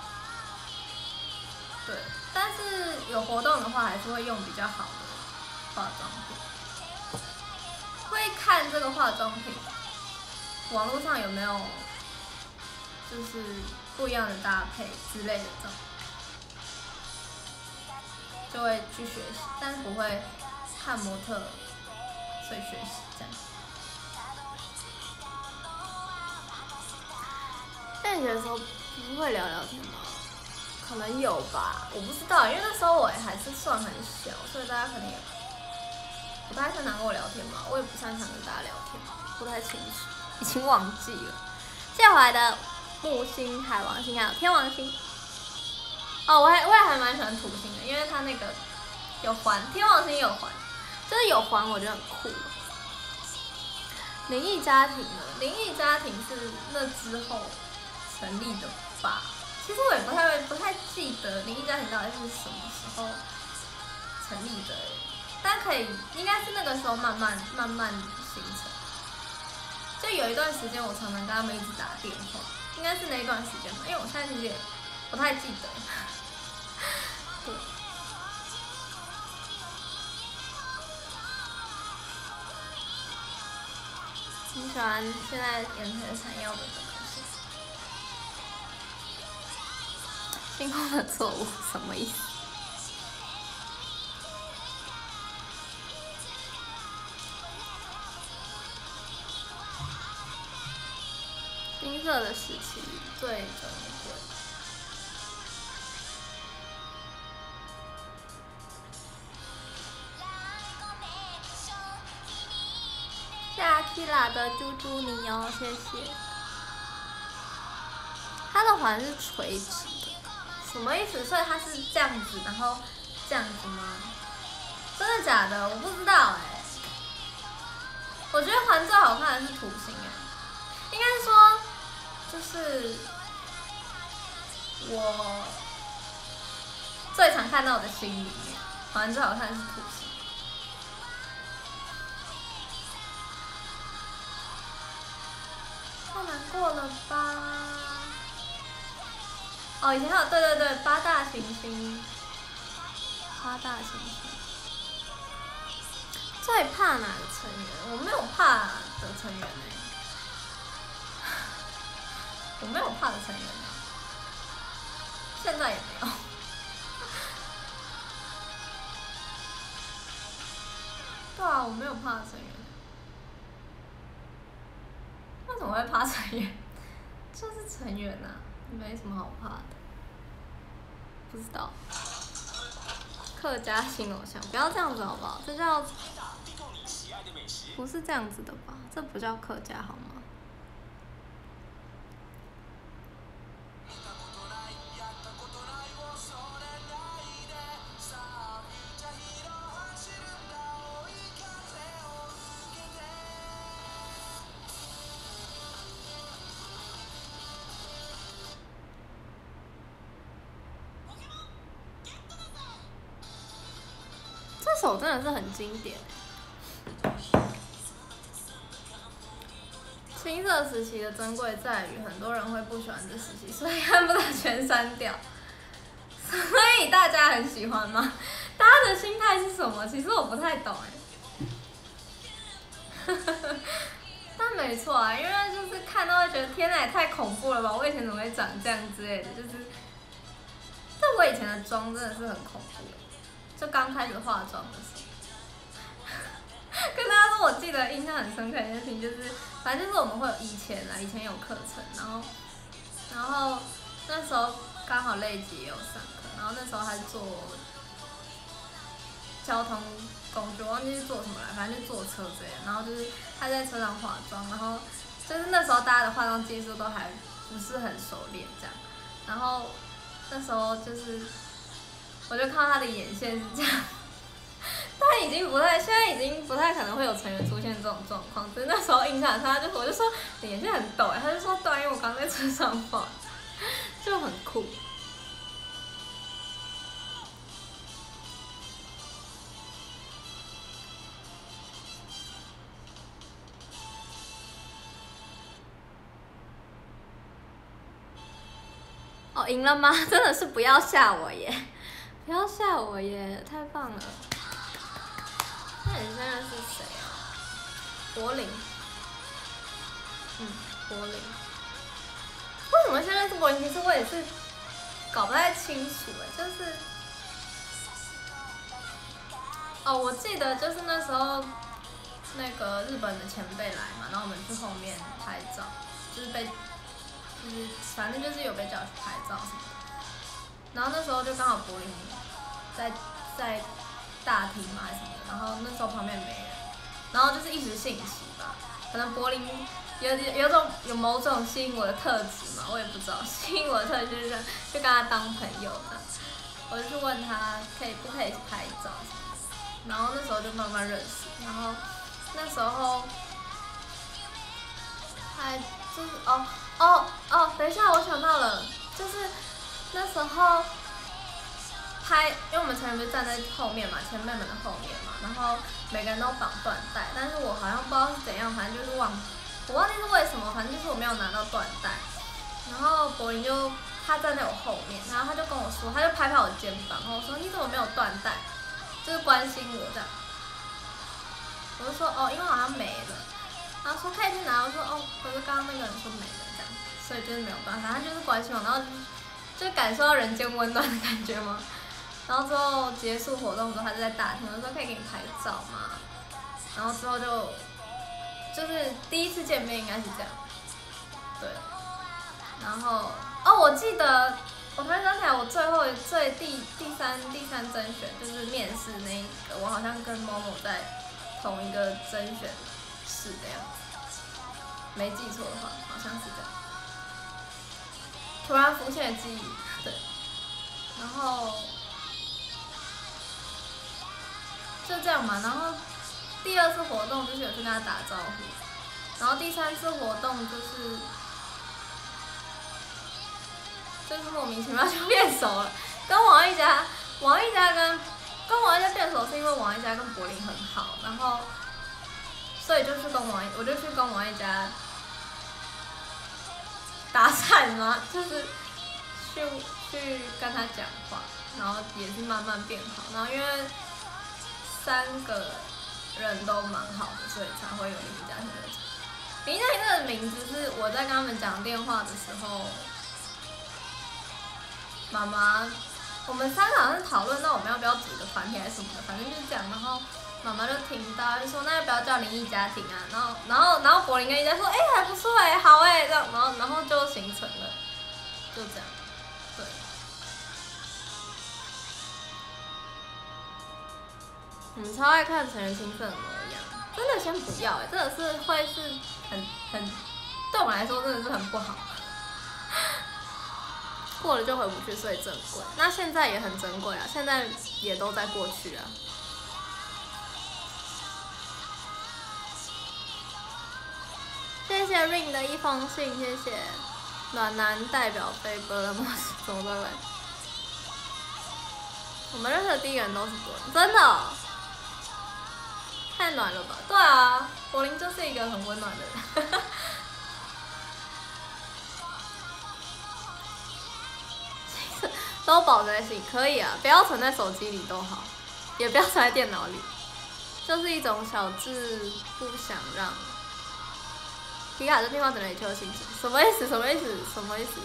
对，但是有活动的话还是会用比较好的化妆品，会看这个化妆品网络上有没有就是不一样的搭配之类的这种，就会去学习，但是不会看模特所以学习这样。在你的时候不会聊聊天吗？可能有吧，我不知道，因为那时候我还是算很小，所以大家可能也不太擅长跟我聊天吧，我也不擅长跟大家聊天，不太清楚，已经忘记了。接回来的木星、海王星还有天王星。哦，我也还蛮喜欢土星的，因为它那个有环，天王星有环，就是有环，我觉得很酷。灵异家庭呢？灵异家庭是那之后成立的吧？ 其实我也不太记得灵异家庭到底是什么时候成立的，但应该是那个时候慢慢形成。就有一段时间，我常常跟他们一直打电话，应该是那一段时间吧，因为我现在其实也不太记得。对。你喜欢现在眼前闪耀的这颗星？星空的错误什么意思？金色的时期最珍贵。谢阿 Kira 的猪猪你哦，谢谢。它的环是垂直的，什么意思？所以它是这样子，然后这样子吗？真的假的？我不知道哎。我觉得环最好看的是土星哎，应该是说，就是我最常看到的星里面，环最好看的是土星。太难过了吧？哦，以前还有对八大行星，八大行星。最怕哪个成员？我没有怕的成员哎，我没有怕的成员啊，现在也没有。对啊，我没有怕的成员。为什么会怕成员？就是成员啊，没什么好怕的。不知道。客家新偶像，不要这样子好不好？这叫不是这样子的吧？这不叫客家好吗？这首真的是很经典。青涩时期的珍贵在于，很多人会不喜欢这时期，所以恨不得全删掉。所以大家很喜欢吗？大家的心态是什么？其实我不太懂哎。但没错啊，因为就是看到会觉得天哪，也太恐怖了吧！我以前怎么会长这样之类的，就是。但我以前的妆真的是很恐怖，就刚开始化妆的时候。跟大家说，我记得印象很深刻的一件事情，就是反正就是我们会有以前有课程，然后那时候刚好类级也有上课，然后那时候还做交通工具，我忘记是做什么了，反正就坐车之类的，然后就是他在车上化妆，然后就是那时候大家的化妆技术都还不是很熟练这样，然后那时候就是我就看到他的眼线是这样。但现在已经不太可能会有成员出现这种状况。所以那时候印象很深，我就说你眼线很抖哎，他就说对，因为我刚在车上画，就很酷。哦，赢了吗？真的是不要吓我耶！不要吓我耶！太棒了。那你现在是谁啊？柏林。柏林。为什么现在是柏林？其实我也是搞不太清楚哎，就是，哦，我记得就是那时候那个日本的前辈来嘛，然后我们去后面拍照，就是反正就是有被叫去拍照什么的。然后那时候就刚好柏林在大厅嘛还是什么的，然后那时候旁边没人，然后就是一时兴起吧，可能柏林有某种吸引我的特质嘛，我也不知道，吸引我的特质就是就跟他当朋友的，我就去问他不可以一起拍照什么的，然后那时候就慢慢认识，然后那时候还就是等一下我想到了，就是那时候拍，因为我们成员不是站在后面嘛，前辈们的后面嘛，然后每个人都绑缎带，但是我好像不知道是怎样，反正就是我忘记是为什么，反正就是我没有拿到缎带，然后柏林就他站在我后面，然后他就跟我说，他就拍拍我肩膀，然后我说你怎么没有缎带，就是关心我这样，我就说哦，因为好像没了，然后说可以去拿，我说哦，可是刚刚那个人说没了这样，所以就是没有办法，他就是关心我，然后就感受到人间温暖的感觉嘛。然后之后结束活动之后，他就在大厅，我说可以给你拍照吗？然后之后就是第一次见面应该是这样，对。然后哦，我记得我突然想起来，我第三甄选就是面试那一个，我好像跟某某在同一个甄选室的样子，没记错的话，好像是这样。突然浮现的记忆，对。然后就这样嘛，然后第二次活动就是有去跟他打招呼，然后第三次活动就是莫名其妙就变熟了，跟王一佳跟王一佳变熟是因为王一佳跟柏林很好，然后所以我就去跟王一佳搭讪嘛，就是去跟他讲话，然后也是慢慢变好，然后因为3个人都蛮好的，所以才会有林嘉欣这个。林嘉欣这个名字是我在跟他们讲电话的时候，妈妈，我们3个好像是讨论到我们要不要组个团体还是什么的，反正就是这样。然后妈妈就听到，就说那要不要叫灵异家庭啊？然后柏林跟一佳说，还不错好这样，然后就形成了，就这样，对。我们超爱看成人兴奋的模样，真的先不要真的是会是很，对我们来说真的是很不好。过了就回不去，所以珍贵。那现在也很珍贵啊，现在也都在过去啊。谢谢 Ring 的一封信，谢谢暖男代表飞哥了吗？怎么了？我们认识的第一个人都是柏林，真的太暖了吧？对啊，柏林就是一个很温暖的人。都保在心可以啊，不要存在手机里都好，也不要存在电脑里，就是一种小智不想让。皮卡这地方只能以求心情，什么意思？什么意思？什么意思？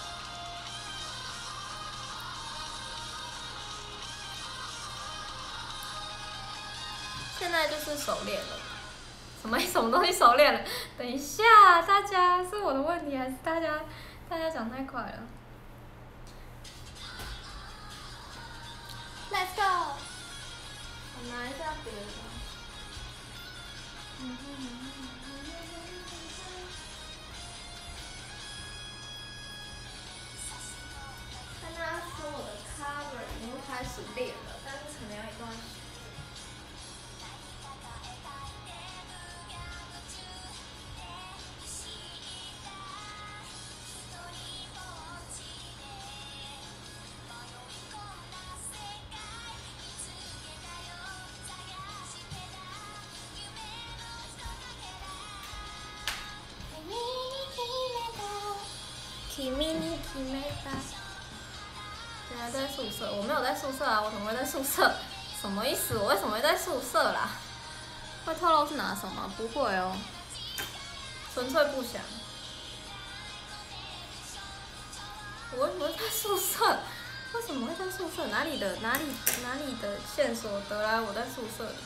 现在就是熟练了，什么东西熟练了？等一下，大家是我的问题还是大家讲太快了？ Let's go。我拿一下别的。跟大家说我的 cover 已经开始练了，但是可能要一段时间。现在在宿舍，我没有在宿舍啊，我怎么会在宿舍？什么意思？我为什么会在宿舍啦？会透露是拿什么？不会哦，纯粹不想。我为什么会在宿舍？为什么会在宿舍？哪里的线索得来我在宿舍的？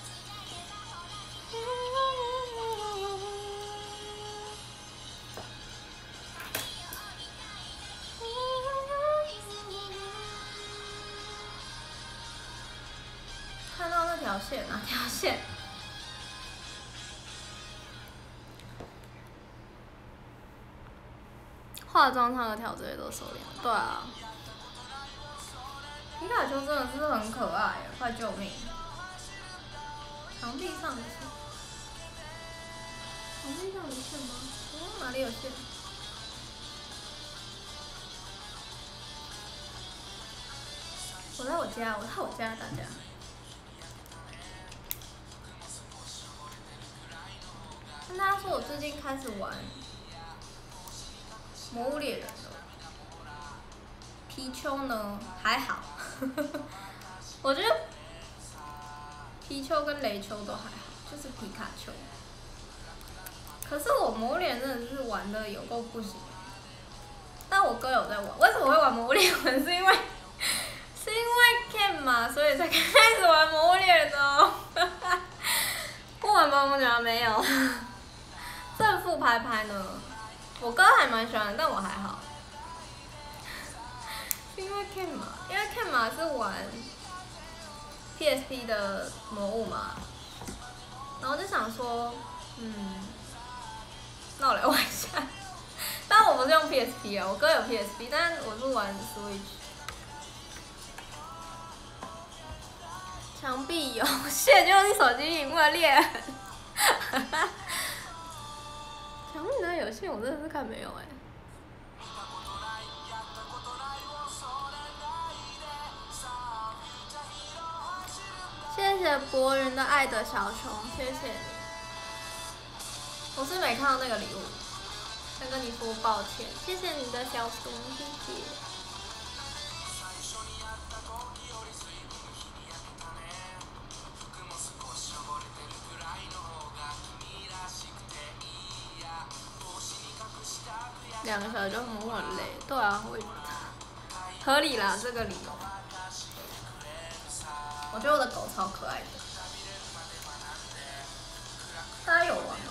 看到那条线，哪条线？化妆上的条这些都收敛了，对啊。皮卡丘真的是很可爱，快救命！墙壁上的线，墙壁上的线吗？哪里有线？ 我在我家，大家。跟大家说，我最近开始玩《魔物猎人》了。皮丘呢还好，我觉得皮丘跟雷丘都还好，就是皮卡丘。可是我魔物猎人真的是玩的有够不行。但我哥有在玩，为什么会玩魔物猎人？是因为 Ken 嘛，所以才开始玩魔物猎人的哦。不玩暴风角没有。正负拍拍呢，我哥还蛮喜欢的，但我还好。是因为 Ken 嘛，因为 Ken 嘛是玩 PSP 的魔物嘛，然后就想说，那我来玩一下。但我不是用 PSP 啊，我哥有 PSP， 但我是玩 Switch。墙壁有线就是手机屏幕的裂痕。墙壁哪有线？我真的是看没有哎。谢谢博云的爱的小熊，谢谢你。我是没看到那个礼物，先跟你说抱歉。谢谢你的小熊，谢谢。2个小时就摸很累，对啊，我也觉得合理啦，这个理由。我觉得我的狗超可爱的，大家有玩吗？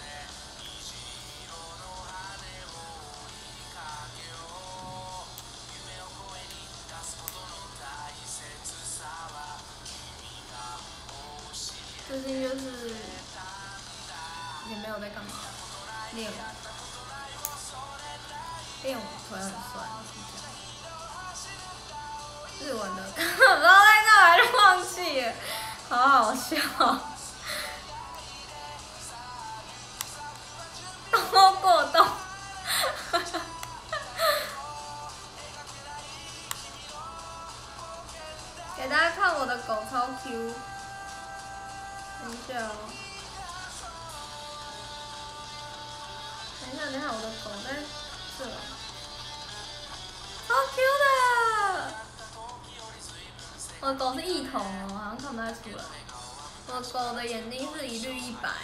最近就是也没有在干嘛，练舞，腿很酸，日文的，根本不知道在干嘛就忘记了，好好笑。多过动。给大家看我的狗超 Q。等一下哦。等一下，我的狗在这。超 Q 的！我的狗是异瞳哦，好像看不太出来。我的狗的眼睛是一绿一白。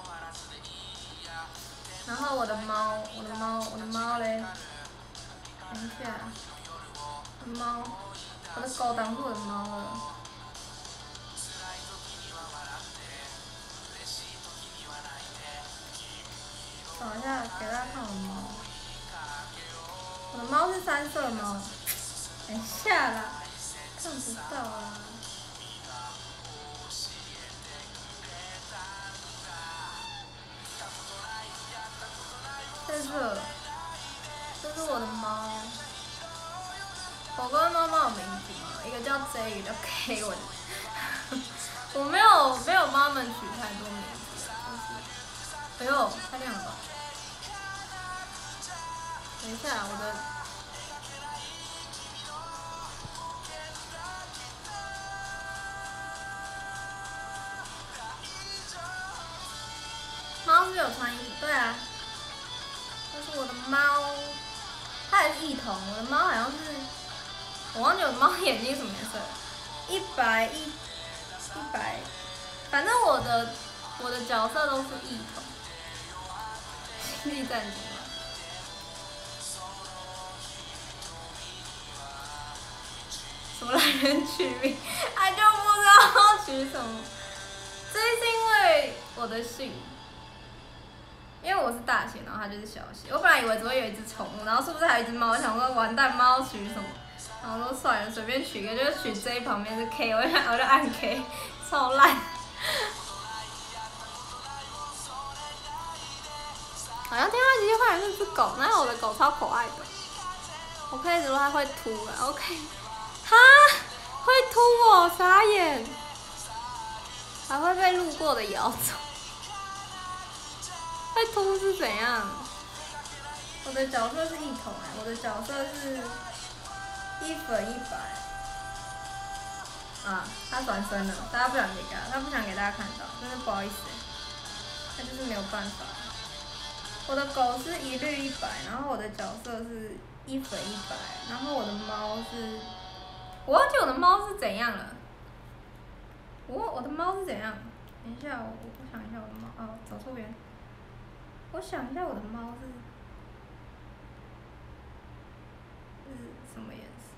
然后我的猫嘞，等一下，我的狗挡住我的猫了。找一下给大家看我的猫。我的猫是3色猫。等一下啦，看不到啦。这是我的猫。狗狗跟猫猫有名字吗？一个叫 J， 一个叫 K。我没有帮它们取太多名字，哎呦，太亮了吧！等一下，我的猫是有穿衣服，对啊。这是我的猫，它也是异瞳。我的猫好像是，我忘记我的猫眼睛什么颜色，一白，反正我的角色都是异瞳。星际战警吗？什么懒人取名？就不知道取什么。这是因为我的姓。因为我是大写，然后它就是小写。我本来以为只会有一只宠物，然后是不是还有一只猫？我想说完蛋，猫取什么？然后说算了，随便取一个，就是取 J 旁边是 K， 我就按 K， 超烂。好像天外奇迹坏人是只狗，那我的狗超可爱的。我可以如果它会吐了 ，OK。哈，会吐哦，傻眼。还会被路过的咬走。会秃是怎样？我的角色是异瞳我的角色是1粉1白。 啊，他转身了，大家不想给他不想给大家看到，真的不好意思，他就是没有办法。我的狗是1绿1白，然后我的角色是1粉1白，然后我的猫是，我忘记我的猫是怎样了。我的猫是怎样？等一下，我想一下我的猫，哦，走错边。我想一下我的猫是什么颜色？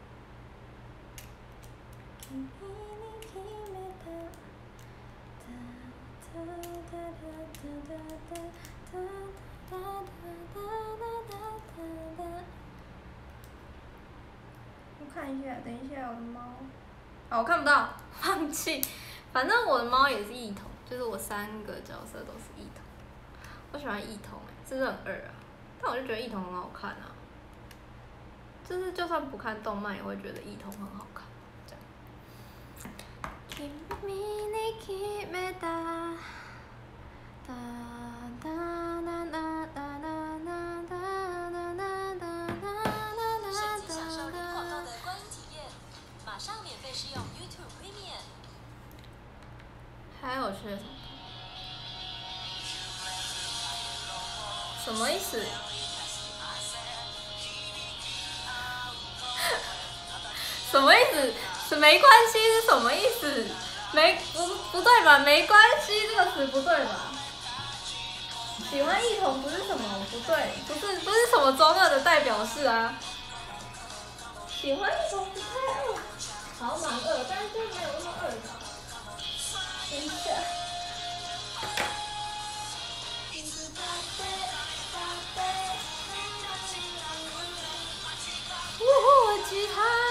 我看一下，等一下我的猫。哦，我看不到，放弃。反正我的猫也是异瞳，就是我3个角色都是异瞳。我喜欢异瞳，是不是很二啊？但我就觉得异瞳很好看啊。就是就算不看动漫，也会觉得异瞳很好看。这样。 申请享受零广告的观影体验，马上免费试用 YouTube Premium。 还有缺什么意思？什么意思？是没关系是什么意思？不对吧？没关系这个词不对吧？喜欢异瞳不是什么不对，不是什么中二的代表式啊。喜欢异瞳不太二，好蛮二，但是就没有那么二吧。等一下。吉他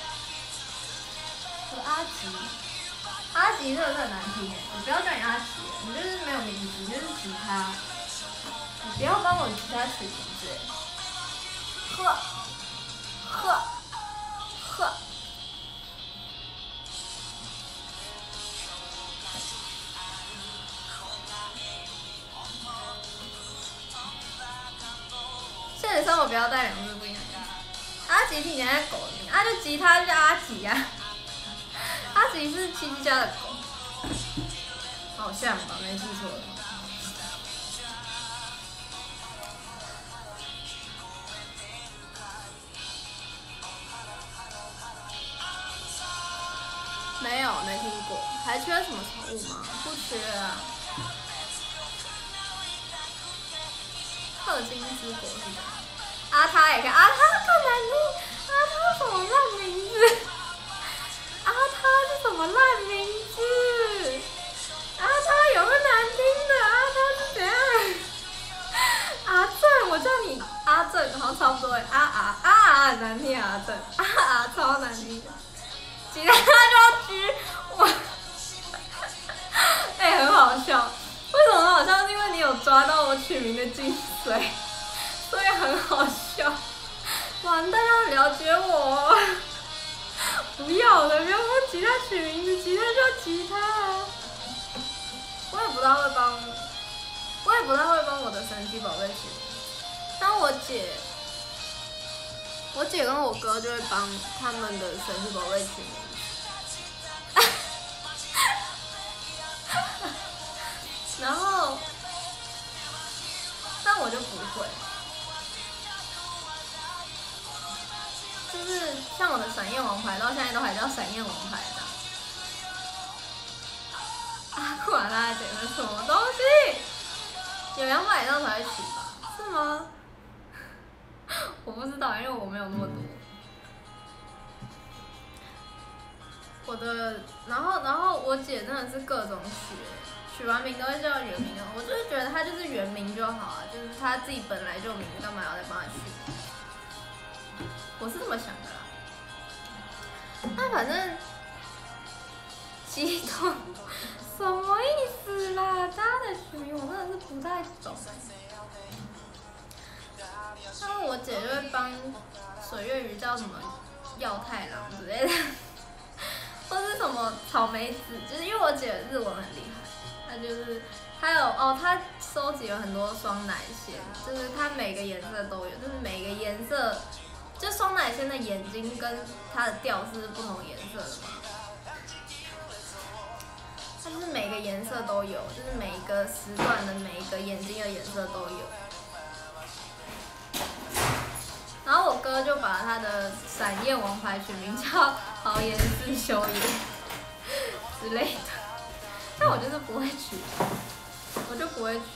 和阿吉真的是很难听哎！我不要叫你阿吉，你就是没有名字，你就是吉他。你不要帮我吉他取名字哎！呵。现实生活不要带2个字不一样。阿吉听起来狗的名，就吉他就叫阿吉啊。阿吉是七七家的狗，好像吧，没记错的话。没有，没听过。还缺什么宠物吗？不缺啊。氪金之国是什么？阿他也可以，阿他更难听，阿他什么烂名字？阿他是什么烂名字？阿他有个难听的，阿他是怎样？阿正，我叫你阿正，好像差不多哎，很难听阿正，超难听的，其他就要狙我，很好笑，为什么很好笑？是因为你有抓到我取名的精髓。所以很好笑，完蛋，要了解我，不要的，不要帮吉他取名字，吉他叫吉他啊。我也不太会帮我的神奇宝贝取名，但我姐跟我哥就会帮他们的神奇宝贝取名字，然后，但我就不会。就是像我的闪焰王牌，到现在都还叫闪焰王牌的。阿库瓦拉姐是什么东西？有200以上才会取吧？是吗？我不知道，因为我没有那么多。然后我姐真的是各种取完名都会叫原名，我就是觉得她就是原名就好啊，就是她自己本来就有名字，干嘛要再帮她取？我是这么想的啦。那反正激动什么意思啦？大家的取名我真的是不太懂。然后我姐就会帮水月鱼叫什么耀太郎之类的，或是什么草莓子，就是因为我姐日文很厉害，她收集了很多双奶仙，就是它每个颜色都有，就是每个颜色。就双奶仙的眼睛跟它的调是不同颜色的嘛， 它就是每个颜色都有，就是每一个时段的每一个眼睛的颜色都有。然后我哥就把他的闪焰王牌取名叫豪颜四修眼之类的，但我就是不会取，我就不会取。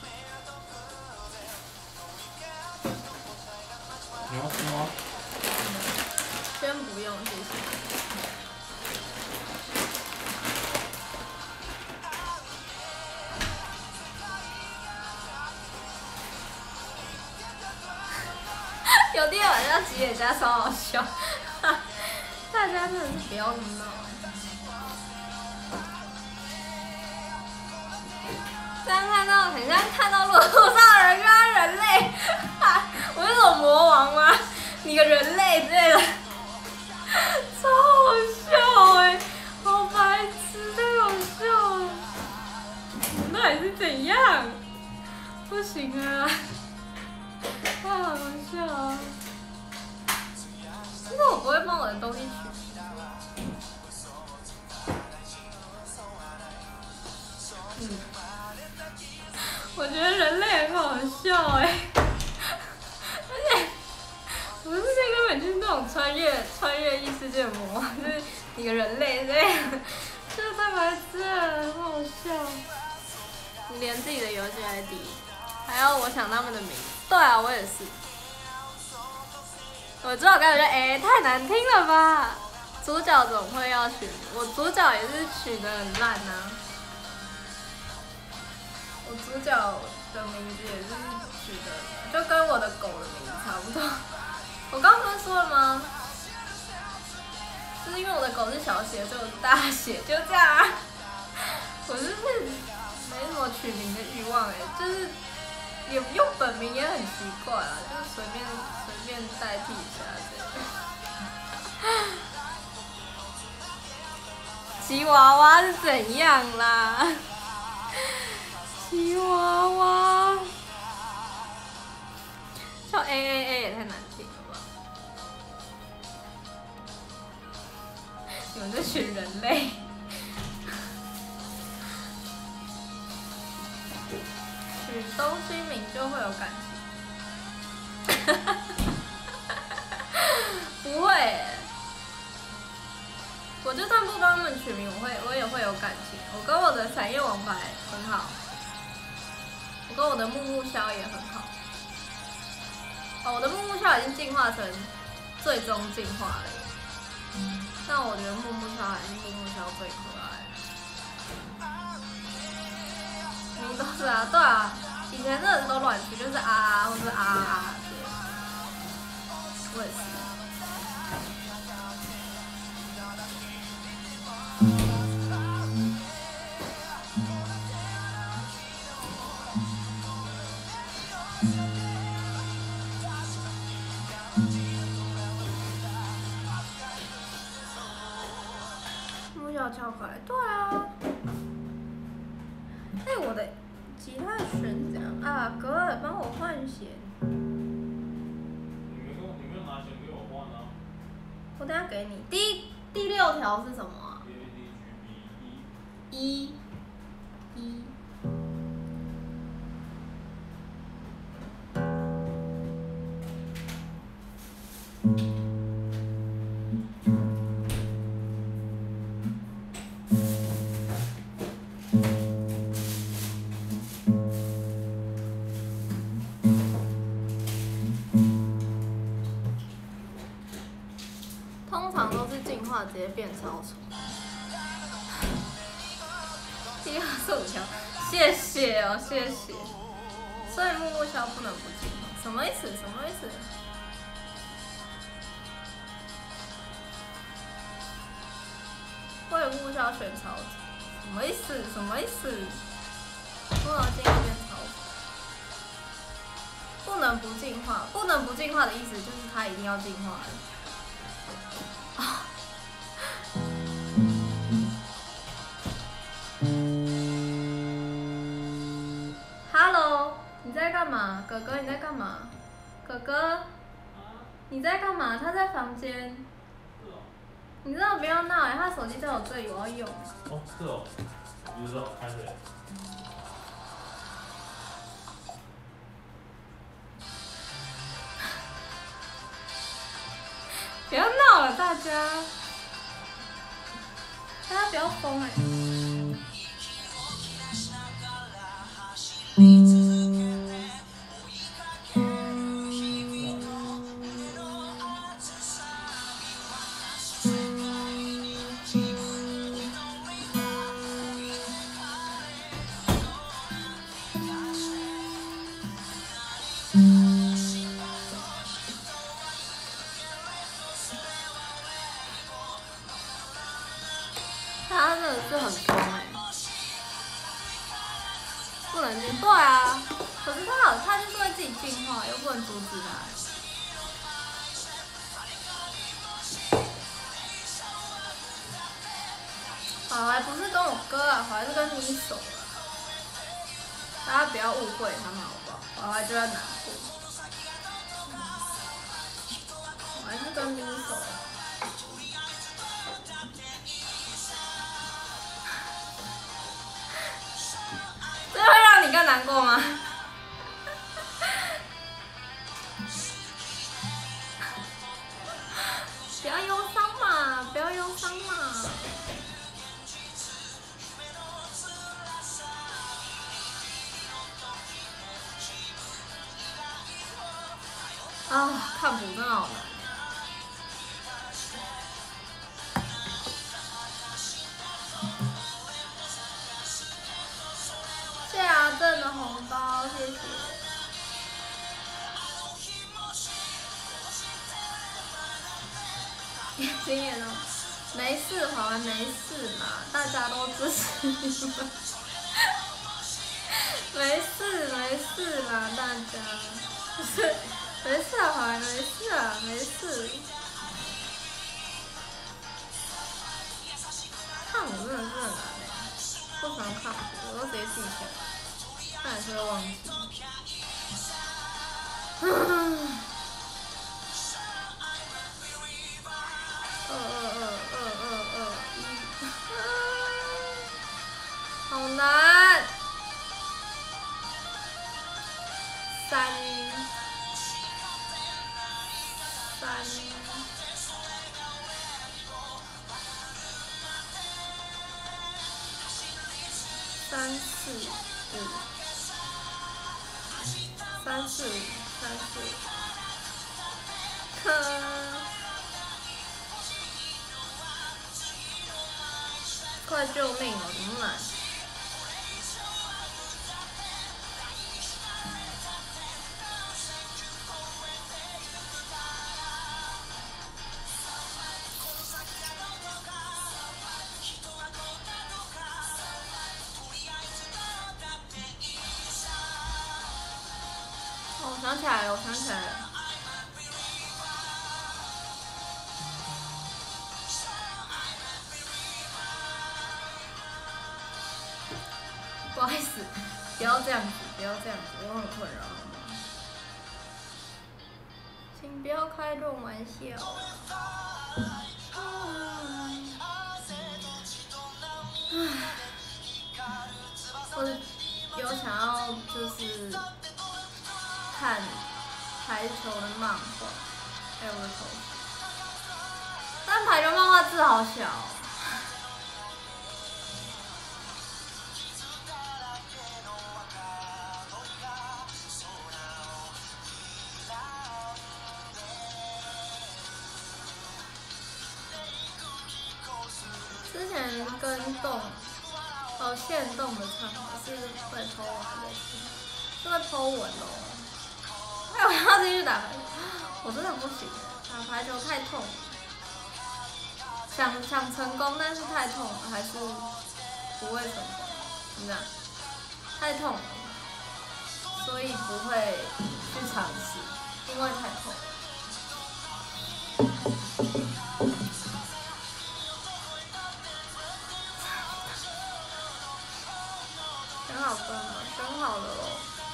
你要吃吗？ 先不用，谢谢。有天晚上吉野家超好笑，大家真的是不要那么闹。这样看到很像看到路上的人跟他人类，我是什么魔王吗？你个人类之类的，超好笑哎、好白痴，太好笑了。你到底是怎样？不行啊！太好笑了！其实我不会帮我的东西取。我觉得人类很好笑哎、而且我之前根本就是那种穿越异世界的魔王，就是一个人类之类的，这太白痴了，很好笑。你连自己的游戏 ID， 还有我想他们的名字。对啊，我也是。我知道我刚才觉得，太难听了吧？主角总会要取，我主角也是取得很烂啊。我主角的名字也是取的，就跟我的狗的名字差不多。我刚刚不是说了吗？就是因为我的狗是小写，所以我是大写，就这样啊。我就是没什么取名的欲望就是也用本名也很奇怪啊，就是随便代替一下这样。吉娃娃是怎样啦？吉娃娃叫 AAA 也太难听了吧！你们这群人类。取东西名就会有感情，不会耶，我就算不帮他们取名，我也会有感情。我跟我的闪焰王牌很好，我跟我的木木枭也很好。我的木木枭已经进化成最终进化了耶，但我觉得木木枭还是木木枭最可爱。名都是啊，对啊，以前真的是都乱取，就是啊或是啊之类的。我也是。木小超可爱，对啊。我的吉他弦怎样啊？格尔帮我换弦。 你没有拿弦给我换啊？ 我等下给你。第6条是什么啊？1。通常都是进化直接变超丑。第25条，谢谢哦，谢谢。所以木木枭不能不进化，什么意思？什么意思？为木木枭选超级，什么意思？什么意思？不能进化变超级，不能不进化，不能不进化的意思就是它一定要进化的。Hello， 你在干嘛？哥哥你在干嘛？哥哥，你在干嘛？他在房间。你真的不要闹他手机在我这里，我要用。 哦，是哦。 不是这种开水。 不要闹了，大家，大家不要疯哎、他真的是很疯哎、不能进。对啊，可是他就是会自己进化，又不能阻止他。好还不是跟我哥啊，好还是跟你手啊。大家不要误会他们好不好？我还就在难过。我还是跟你手啊。这会让你更难过吗？不要忧伤嘛，不要忧伤嘛。啊，看谱真的好难。谢谢阿正的红包，谢谢。今年哦，没事，好像没事嘛，大家都支持你们。没事啦，大家，不是，没事啊，好像没事啊，没事。看谱真的是很难欸，不喜欢看谱，我都直接记起来，但还是会忘记。好难。三，四五，快救命哦！怎么难？我想起来了，不好意思，不要这样子，我很困扰，好吗？请不要开这种玩笑。我有想要就是看排球的漫画，还有我的头发，但排球漫画字好小哦。之前跟限动的场是会偷玩的，是会偷文哦。哎，我要继续打排球，我真的不行，打排球太痛了。想成功，但是太痛了，还是不会成功。怎么讲？太痛了，所以不会去尝试，因为太痛了。选好歌吗？选好了咯。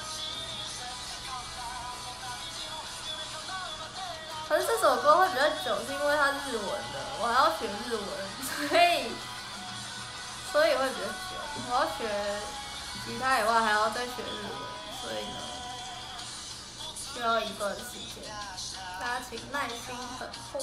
可是这首歌会比较久，是因为它日文的，我还要学日文，所以会比较久。 我要学吉他以外，还要再学日文，所以呢，需要一段时间。大家请耐心等候。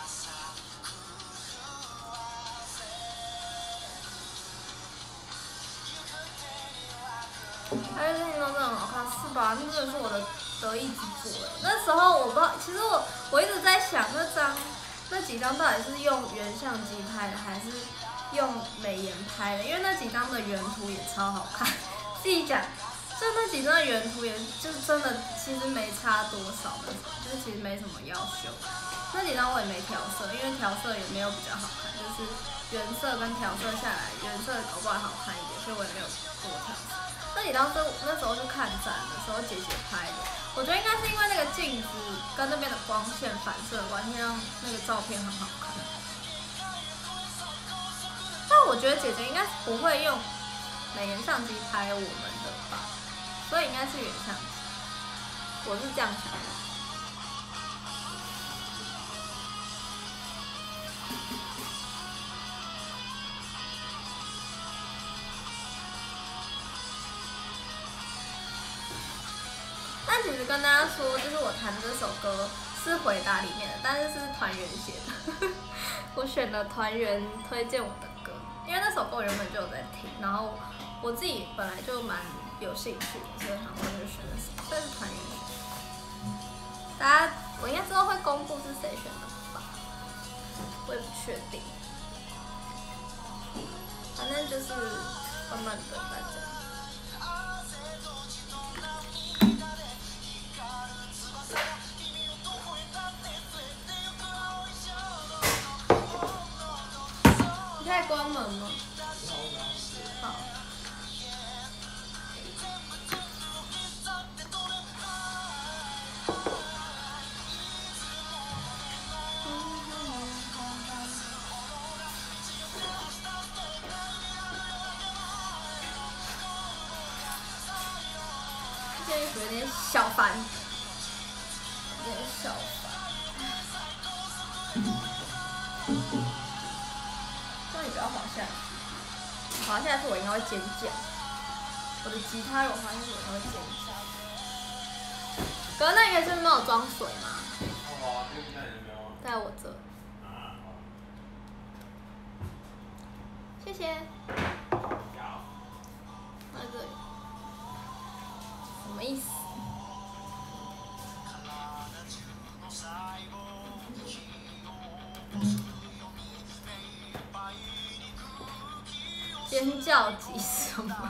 还有这听说真的很好看，是吧？那真的是我的得意之作哎。那时候我不知道，其实我一直在想那几张到底是用原相机拍的，还是用美颜拍的？因为那几张的原图也超好看。自己讲，就那几张的原图也就是真的，其实没差多少那种，就是其实没什么要修。那几张我也没调色，因为调色也没有比较好看，就是原色跟调色下来，原色搞不好好看一点，所以我也没有多调色。那几张是那时候去看展的时候姐姐拍的，我觉得应该是因为那个镜子跟那边的光线反射的关系，让那个照片很好看。但我觉得姐姐应该是不会用美颜相机拍我们的吧，所以应该是原相机，我是这样想的。但其实跟大家说，就是我弹这首歌是回答里面的，但是是团员写的。我选了团员推荐我的歌，因为那首歌我原本就有在听，然后我自己本来就蛮有兴趣的，所以想说就选了谁，这是团员选的。大家我应该之后会公布是谁选的吧，我也不确定。反正就是慢慢等大家。你可以关门吗？好。这件衣服有点小烦，有点小烦。这样你不要滑下来，滑下来是我应该会尖叫。我的吉他如果滑下去，我应该会尖叫。可是那个是没有装水吗？ 哦，这个在你没有。 在我这。谢谢。在这里。什么意思？尖叫级什么？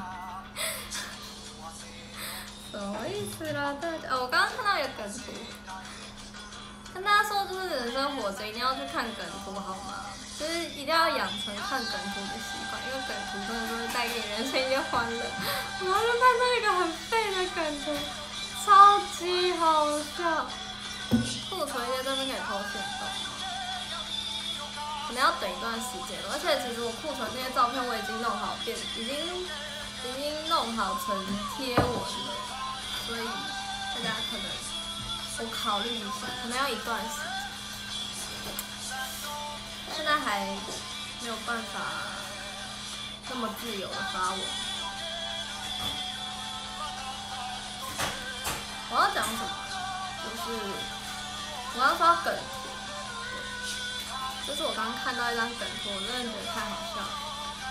什么意思啦？我刚刚看到一个梗图，跟大家说，就是人生活着一定要去看梗图，好吗？就是一定要养成看梗图的习惯，因为梗图真的就会带给人生一些欢乐。然后就看到一个很废的梗图，超级好笑。库存一些这边可以偷现动。可能要等一段时间了，而且其实我库存这些照片我已经弄好已经弄好成贴文了，所以大家可能我考虑一下，可能要一段时间。现在还没有办法那么自由的发文。我要讲什么？就是我要说梗图。就是我刚刚看到一张梗图，我真的觉得太好笑了。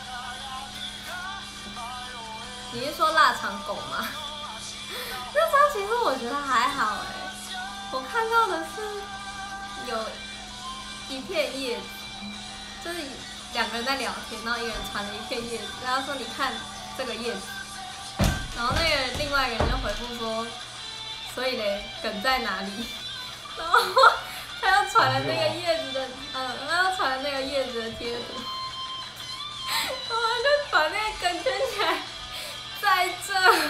你是说腊肠狗吗？那张其实我觉得还好哎，我看到的是有一片叶子，就是两个人在聊天，然后一个人传了一片叶子，然后说你看这个叶子，然后那个另外一个人就回复说，所以嘞梗在哪里？然后他又传了那个叶子的，他又传了那个叶子的贴图，然后他就把那个梗圈起来，在这，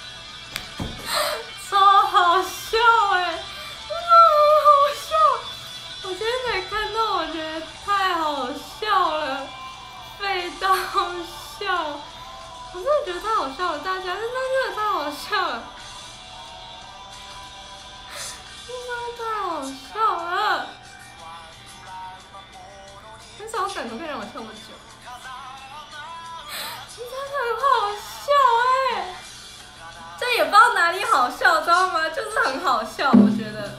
超好笑哎，真的很好笑，我今天才看到，我觉得太好笑了，废到笑，我真的觉得太好笑了，大家，真的太好笑了。太好笑了！很少梗图可以让我笑那么久。 真的很好笑哎，这也不知道哪里好笑，知道吗？就是很好笑，我觉得。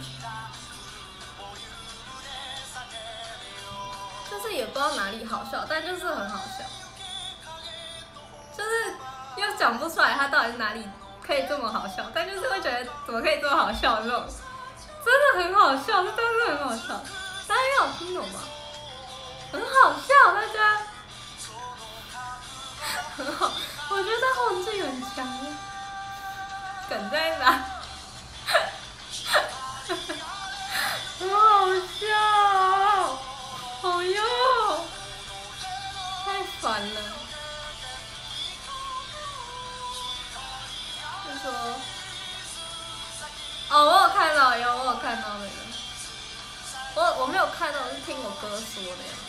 就是也不知道哪里好笑，但就是很好笑，就是又讲不出来它到底是哪里可以这么好笑，但就是会觉得怎么可以这么好笑这种，真的很好笑，这真的很好笑，大家应该有听懂吧？很好笑，大家很好，我觉得他后劲很强，梗在哪？很好笑。哦哟，太烦了。就说，哦，我有看到，我有看到那个，我没有看到，我是听我哥说的呀。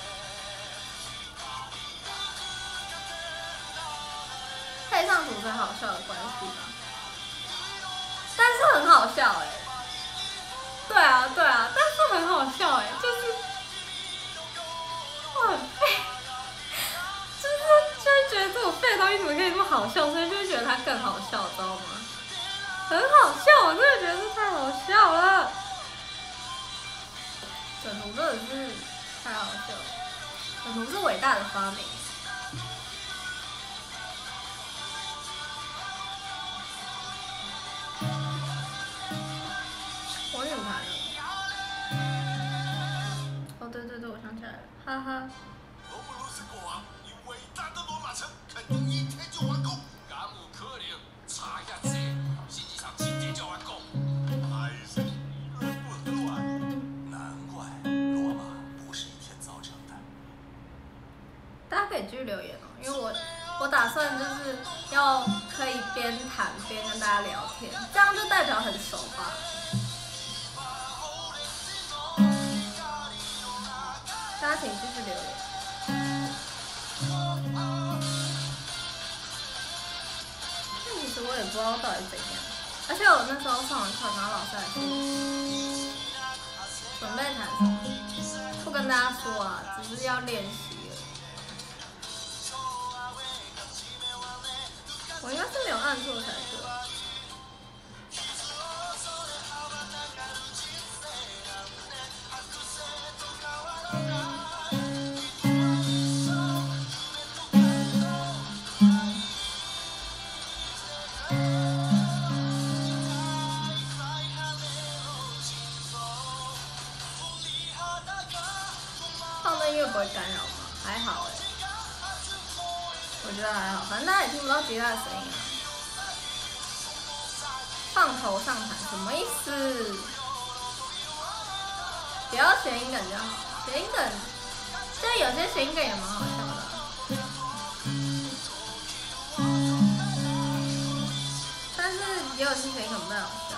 配上图最好笑的关系吧，但是很好笑哎。对啊，但是很好笑哎，就是。很废，就会觉得这种废的东西怎么可以这么好笑，所以就会觉得它更好笑，知道吗？很好笑，我真的觉得这太好笑了。整图真的是太好笑了，整图是伟大的发明。我怎么弹了？哦，对，我想起来了，哈哈。 罗布鲁斯国王以伟大的罗马城肯定一天就完工，敢有可能？差一下子，实际上今天就完工。还是理论不合完，难怪罗马不是一天造成的。 大家可以继续留言哦，因为我打算就是要可以边弹边跟大家聊天，这样就代表很熟吧。大家请继续留言。但其实我也不知道到底怎样，而且我那时候上完课，然后老师还说准备弹什么，不跟大家说啊，只是要练习而已。我应该是没有按错才对。不会干扰吗？还好哎，我觉得还好，反正大家也听不到吉他的声音啊。放头上弹什么意思？不要谐音梗就好，谐音梗，这有些谐音梗也蛮好笑的啊。但是也有些谐音梗不太好笑。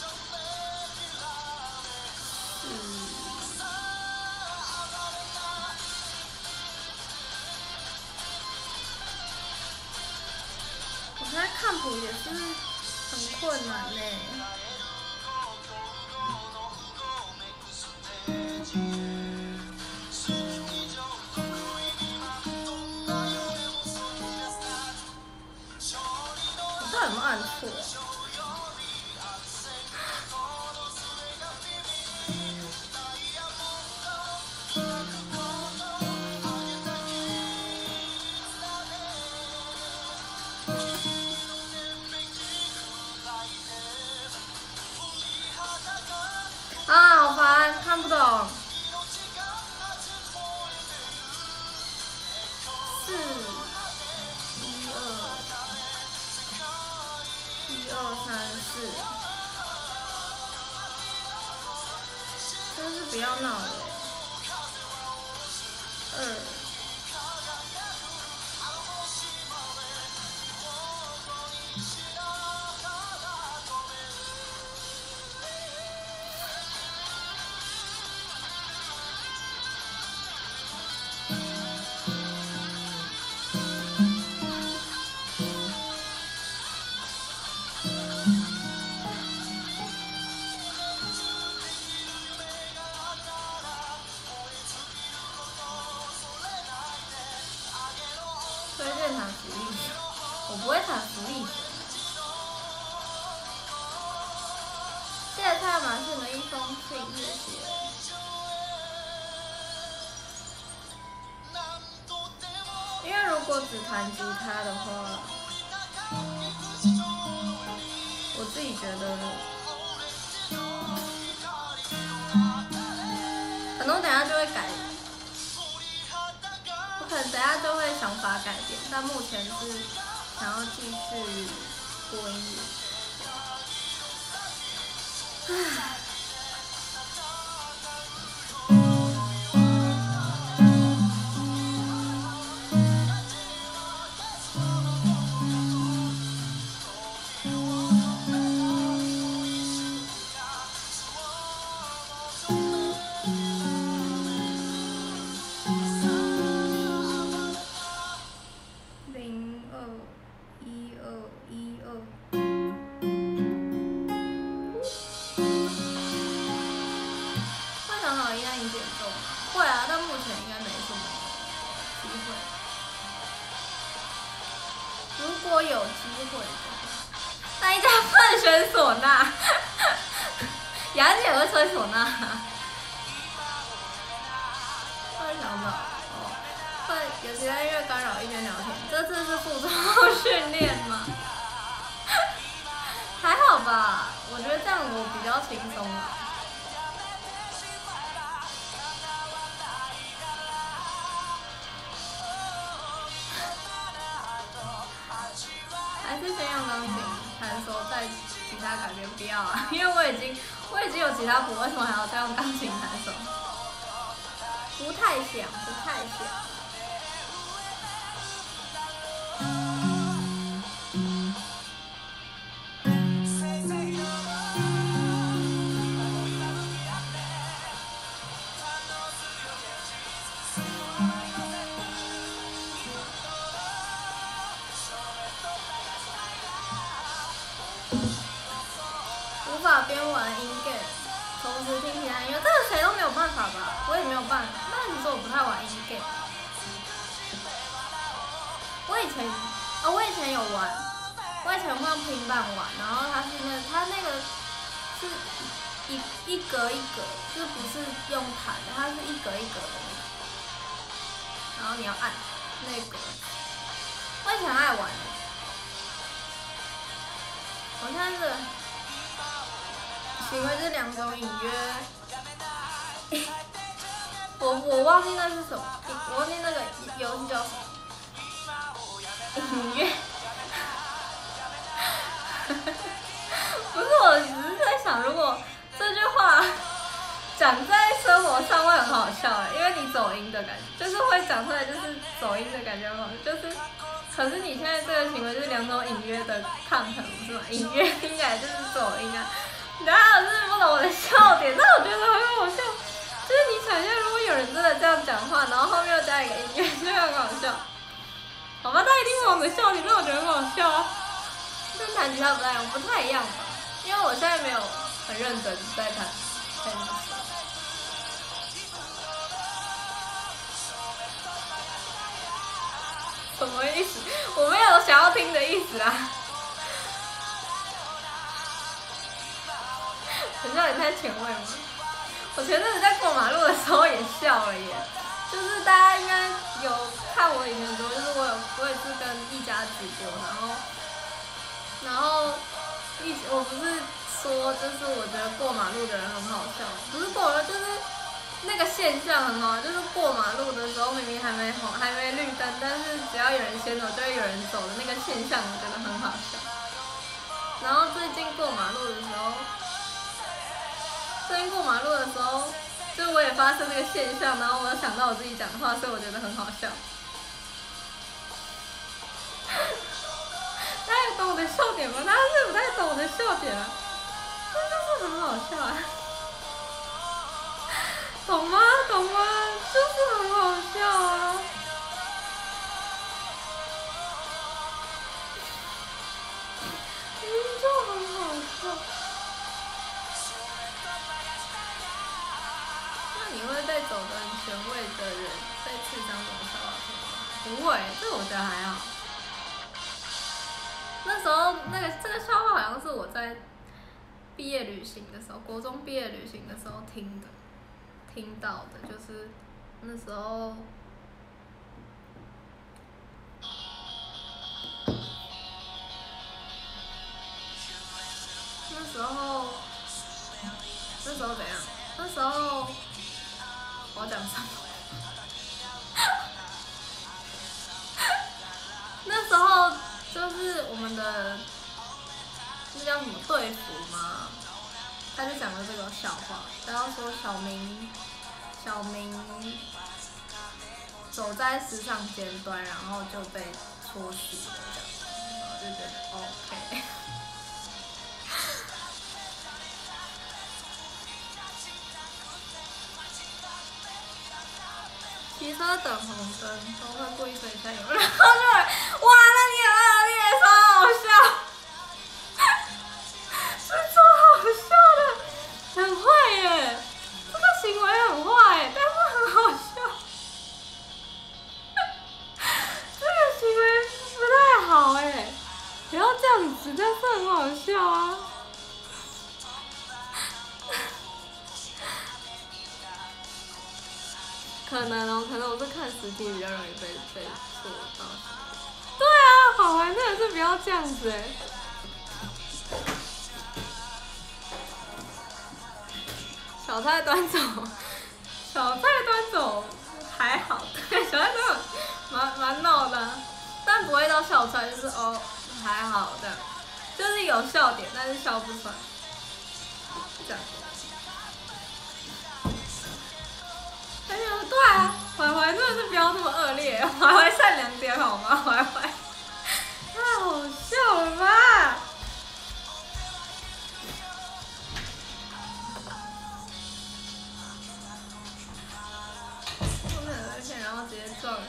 我现在看谱也是很困难呢。我到底有没有按错啊？啊，好烦，看不懂。4、1、2、3、4，真是不要闹了。2。 推荐弹福利熊，我不会弹福利熊。谢谢蔡马逊的一封信，谢谢。因为如果只弹吉他的话，我自己觉得，可能我等下就会改。我可能等下就会想法改变，但目前是想要继续播音乐。唉。如果有机会的话，那一家不能选唢呐。雅姐会吹唢呐。突然想到，会有其他音乐干扰，一边聊天。这次是负重训练吗？还好吧，我觉得这样我比较轻松啦。还是先用钢琴弹手，再吉他改编，不要啊！因为我已经有吉他谱，为什么还要再用钢琴弹手？不太想，不太想。无法边玩音 game 同时听其他音乐，这个谁都没有办法吧？我也没有办法。那你说我不太玩音 game？ 我以前有玩，我以前会用平板玩，然后它那个是一格一格，就是不是用弹的，它是一格一格的那个，然后你要按那个。我以前爱玩的，我现在是。请问这两种隐约，我忘记那是什么，我忘记那个游戏叫什么，隐约，不是，我只是在想，如果这句话讲在生活上会很好笑哎，因为你走音的感觉，就是会讲出来就是走音的感觉很好，就是，可是你现在这个行为就是两种隐约的抗衡，是吗？隐约听起来就是走音啊。然后我是不懂我的笑点，但我觉得很好笑。就是你想象，如果有人真的这样讲话，然后后面又加一个音乐，就很好笑。好吧，大家一定不懂我的笑点，但我觉得很好笑啊。跟弹吉他不太一样吧？因为我现在没有很认真在弹。什么意思？我没有想要听的意思啊。很笑也太前卫吗？我前阵子在过马路的时候也笑了耶，就是大家应该有看我以前说，就是我也是跟一家直播，然后我不是说就是我觉得过马路的人很好笑，不是过马路就是那个现象很好，就是过马路的时候明明还没绿灯，但是只要有人先走就会有人走的那个现象，我觉得很好笑。然后最近过马路的时候。就是我也发生这个现象，然后我又想到我自己讲的话，所以我觉得很好笑。大家有懂我的笑点吗？大家是不太懂我的笑点啊，但就是很好笑啊，懂吗？懂吗？就是很好笑啊。就很好笑。你会被走得很前卫的人被刺伤怎么消化？ 不会，这个我觉得还好。那时候这个笑话好像是我在毕业旅行的时候，国中毕业旅行的时候听到的，就是那时候。那时候怎样？那时候我要讲什么？那时候就是我们的那叫什么队服吗？他就讲了这个笑话，然后说小明走在时尚尖端，然后就被戳死了这样，然后就觉得 OK。骑车等红灯都会故意吹一下油，然后就哇，那你很恶劣，超好笑，是超好笑的，很坏耶，这个行为很坏耶，但是很好笑，这个行为不太好哎，不要这样子，但是很好笑啊。可能我是看实体比较容易被戳到。对啊，好玩真的是不要这样子哎。小菜端走还好，对，小菜端走蛮闹的，但不会到笑出来，就是哦还好这样，就是有笑点，但是笑不出来，这样。对啊，怀怀真的是不要这么恶劣，怀怀善良点好吗？怀怀，太好笑了吧！后面有危险，然后直接撞。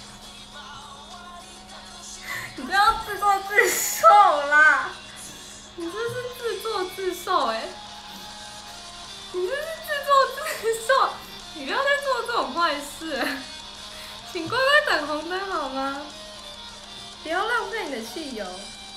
你不要自作自受啦！你这是自作自受哎！你这是自作自受！你不要再做这种坏事，请乖乖等红灯好吗？不要浪费你的汽油。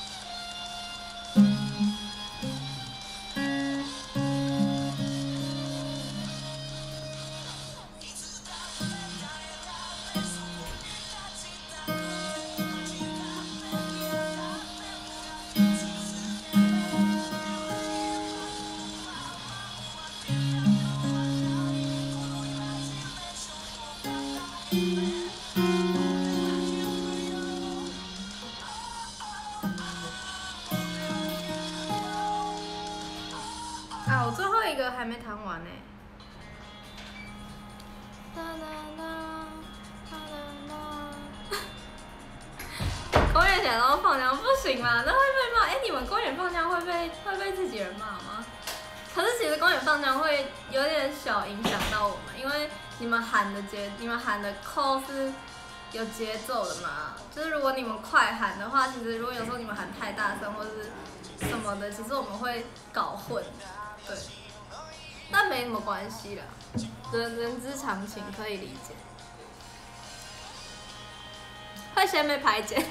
我最后一个还没弹完呢。公园前然后放枪不行嘛？那会被骂。你们公园放枪会被自己人骂吗？可是其实公园放枪会有点小影响到我们，因为你们喊的扣是有节奏的嘛。就是如果你们快喊的话，其实如果有时候你们喊太大声或是什么的，其实我们会搞混。对，但没什么关系啦，人之常情，可以理解。会先被排解，真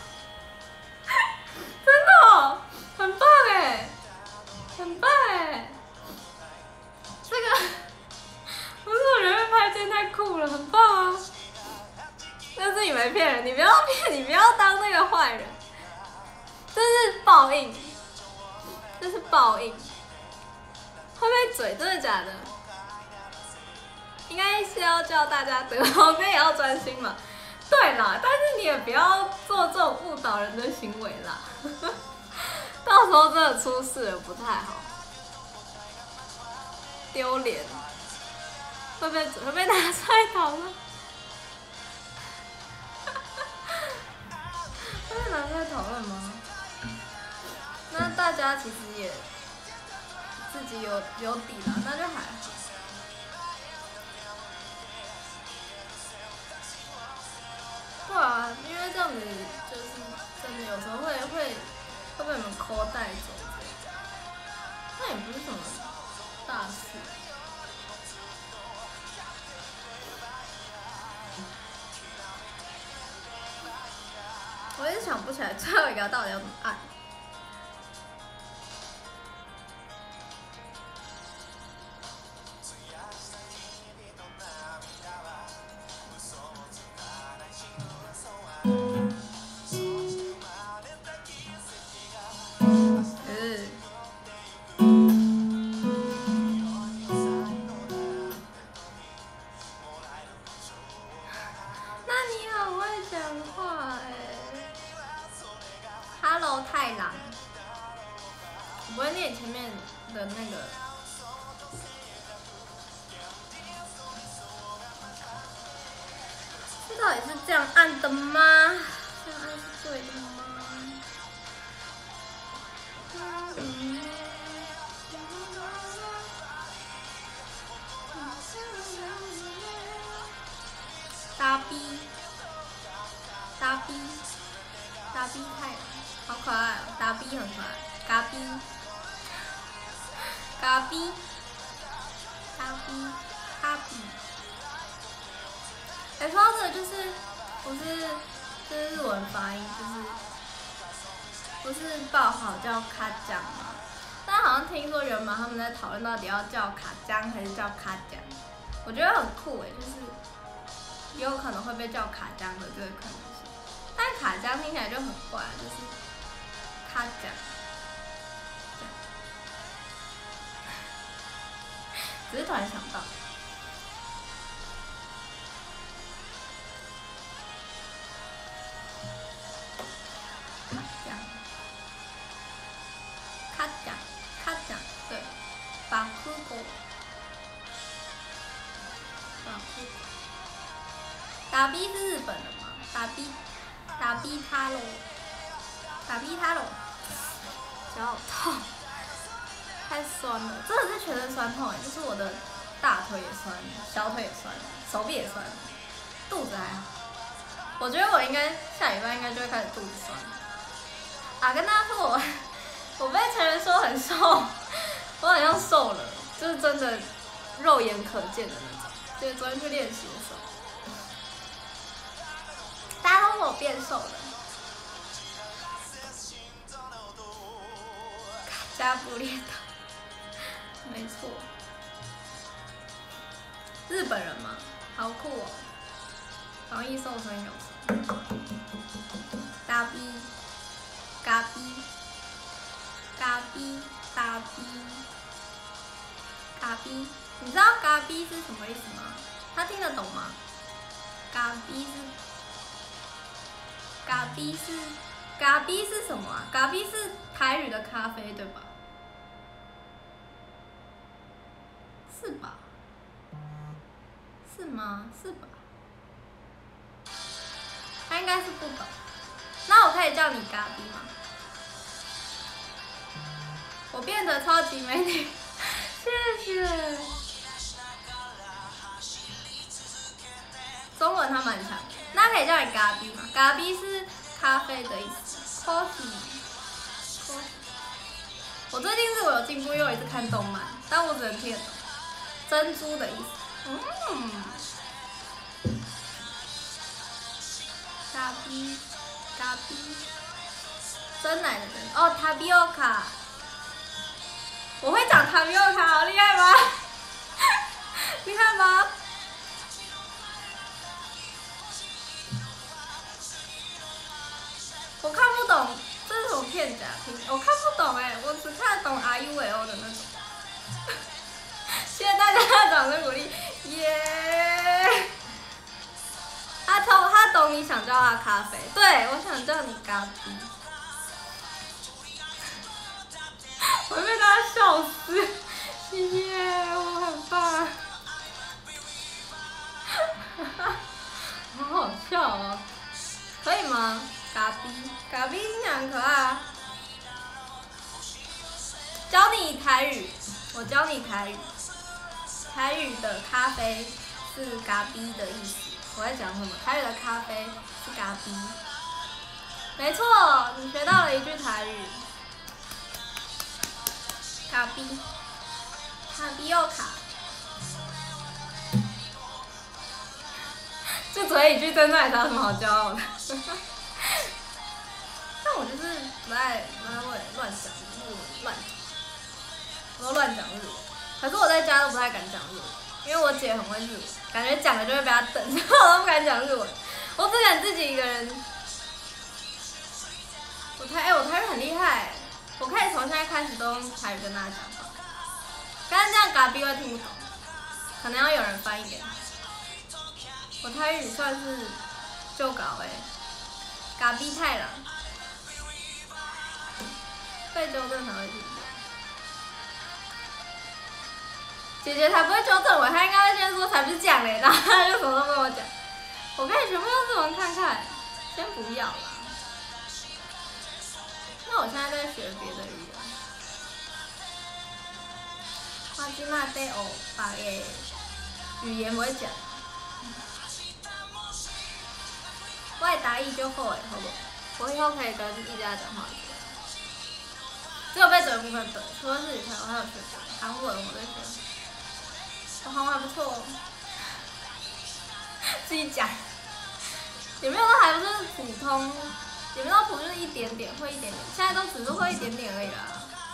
的哦，很棒哎，很棒哎，这个不是我觉得被排解太酷了，很棒啊！但是你没骗人，你不要当那个坏人，这是报应，这是报应。会被嘴，真的假的？应该是要叫大家得红灯也要专心嘛。对啦，但是你也不要做这种误导人的行为啦，到时候真的出事了不太好，丢脸，会被拿出来讨论，会被拿出来讨论吗？那大家其实也。自己有底了，那就还好。对啊，因为这样子就是真的有时候会被你们抠带走，那也不是什么大事。 想不起来最后一个到底要怎么按。太郎，我不会念前面的那个。这到底是这样按的吗？这样按是对的吗？大 B， 大 B， 大 B 太郎。好可爱哦，嘎逼很可爱，嘎逼，嘎逼，嘎逼，嘎逼。哎，说到这个，就是这是日文发音，不是爆好叫卡酱吗？但好像听说原本他们在讨论到底要叫卡酱还是叫卡酱，我觉得很酷哎，就是也有可能会被叫卡酱的这个可能性，但卡酱听起来就很怪，就是。他讲，只是突然想到，他讲，对，巴库狗，打 B 是日本的吗？打 B 他喽，打 B 他喽。脚好痛，太酸了，真的是全身酸痛哎，就是我的大腿也酸，小腿也酸，手臂也酸，肚子还好。我觉得我应该下礼拜应该就会开始肚子酸。啊，跟大家说我被成人说很瘦，我好像瘦了，就是真的肉眼可见的那种。就是昨天去练习的时候，大家都说我变瘦了。加布列岛，没错，日本人嘛，好酷哦！防疫瘦身有成，嘎逼，嘎逼，嘎逼，嘎逼，嘎逼，你知道嘎逼是什么意思吗？他听得懂吗？嘎逼是什么啊？嘎逼是台语的咖啡对吧？是吧？是吗？是吧？他应该是不懂。那我可以叫你嘎逼吗？我变得超级美女，谢谢。中文他蛮强，那可以叫你嘎逼吗？嘎逼是咖啡的意思 ，coffee。我最近日文有进步，因为我一直看动漫，但我只能听得懂。珍珠的意思，嘎逼，嘎逼，真奶的真哦，塔比欧卡，我会讲塔比欧卡，好厉害吧？厉害吧？我看不懂，这是什么片假拼？我看不懂哎，我只看得懂 RUL 的那种。谢谢大家的掌声鼓励，耶！他懂你想叫他咖啡，对我想叫你咖啡，我被大家笑死，谢谢，我很棒，好好笑哦，可以吗？咖啡听起来很可爱啊，教你台语，我教你台语。台语的咖啡是咖啡的意思。我在讲什么？台语的咖啡是咖啡。没错，你学到了一句台语。咖啡，塔比欧卡。这嘴一句真的还有什么好骄傲的？ 但我就是不太会乱讲日文，我都乱讲日文。可是我在家都不太敢讲日文，因为我姐很会日文，感觉讲了就会被她瞪，所以我都不敢讲日文。我只敢自己一个人。我台语很厉害，我可以从现在开始都用台语跟大家讲话。刚刚这样嘎逼会听不懂，可能要有人翻译给他。我台语算是就搞嘎逼太郎，被纠正才会听懂。姐姐才不会纠正我，她应该会先说才不是这样嘞，然后她就什么都跟我讲。我可以全部用日文看看，先不要啦。那我现在在学别的语言。我今嘛在学别个语言，我会讲。我的台语就好诶，好不好？我以后可以跟一家讲话。只有被嘴的部分对，除了日语，我还有学韩文，我在学。我韩文还不错哦。自己讲。也没有到还不是普通，也没有到普就是一点点，会一点点，现在都只是会一点点而已啦。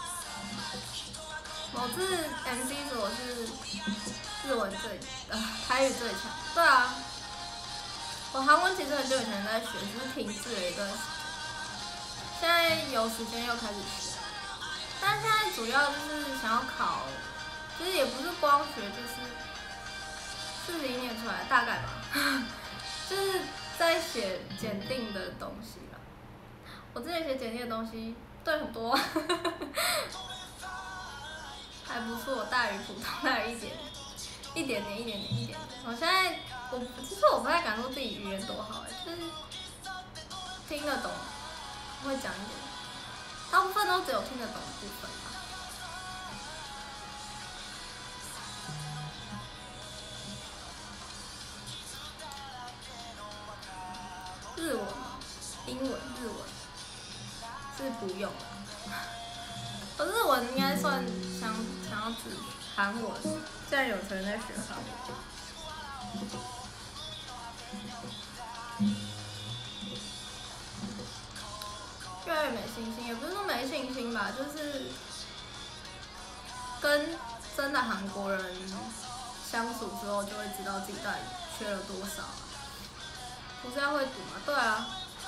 某次 MC 说我是日文台语最强，对啊。我韩文其实很久以前在学，只是停滞了一段时间，现在有时间又开始学。但现在主要就是想要考，就是也不是光学，就是自己念出来大概吧，就是在写检定的东西啦。我之前写检定的东西对很多，还不错，大于普通，大于一点点。我现在其实我不太敢说自己语言多好就是听得懂，会讲一点，大部分都只有听得懂的部分吧。日文吗？英文、日文是不用的。我日文应该算想要指韩文，现在有人在学韩文。越来越没信心，也不是说没信心吧，就是跟真的韩国人相处之后，就会知道自己到底缺了多少。不是要会读吗？对啊，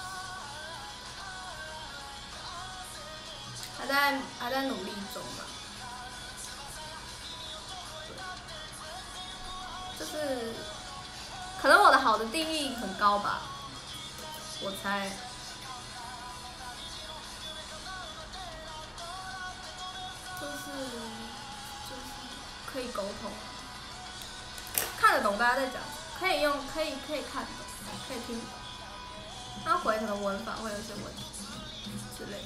还在努力中嘛。就是可能我的好的定义很高吧，我猜。就是可以沟通，看得懂大家在讲，可以看懂，可以听懂。他回可能文法会有一些问题之类的。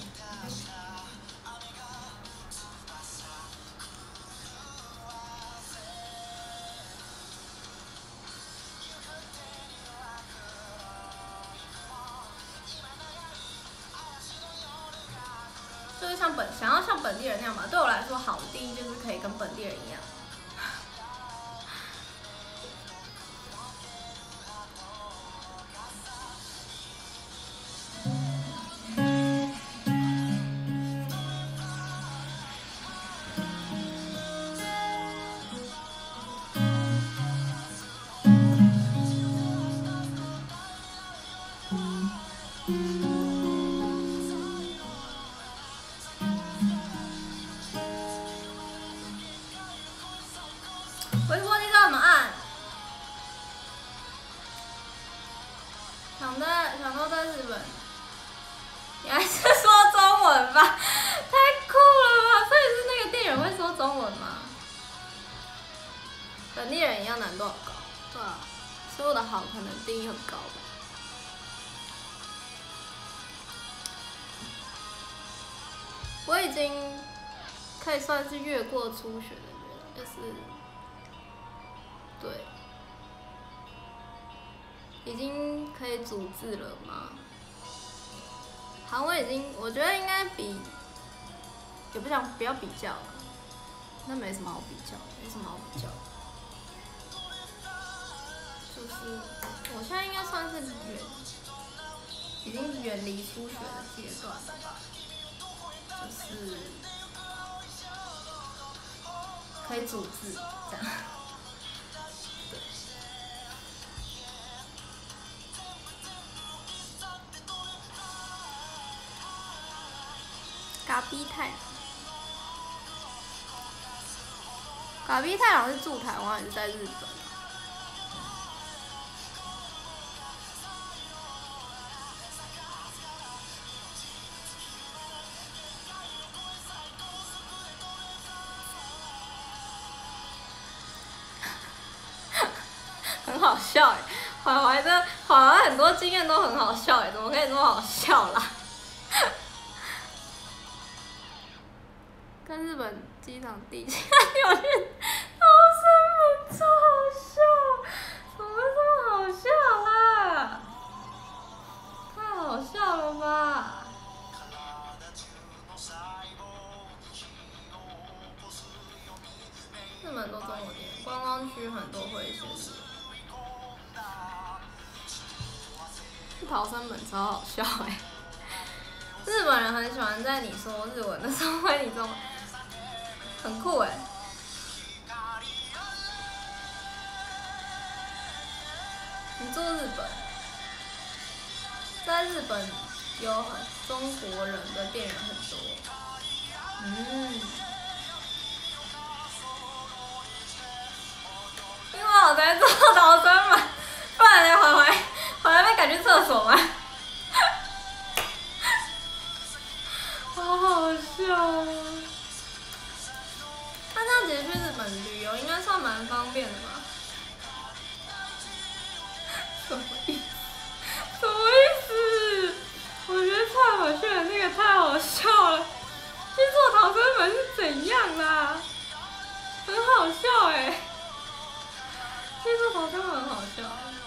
就是想要像本地人那样吧，对我来说，好的定义就是可以跟本地人一样。微博你知道怎么按？想到在日本，你还是说中文吧？太酷了吧！所以是那个店员会说中文吗？本地人一样难度好高，对啊，所以我的好可能定义很高吧。我已经可以算是越过初学的人，就是对，已经可以组字了吗？韩文已经，我觉得应该比，也不要比较了，那没什么好比较，没什么好比较。就是我现在应该算是已经远离初学的阶段了吧，就是可以组字这样。对。嘎逼太郎，嘎逼太郎是住台湾还是在日本？很好笑哎，怀怀很多经验都很好笑哎，怎么可以这么好笑啦？跟日本机场地勤有去逃生门，超好笑，怎么会这么好笑啦？太好笑了吧！日本都中国店，观光区很多会写日文。逃生门超好笑哎、日本人很喜欢在你说日文的时候回你中文，很酷哎、你住日本，在日本有中国人的店员很多，因为我在做逃生门，不然呢怀怀被赶去厕所吗？好好笑啊！那这样其实去日本旅游应该算蛮方便的吧？什么意思？什么意思？我觉得蔡宝炫的那个太好笑了，去做逃生门是怎样啦？很好笑哎、去做逃生门很好笑。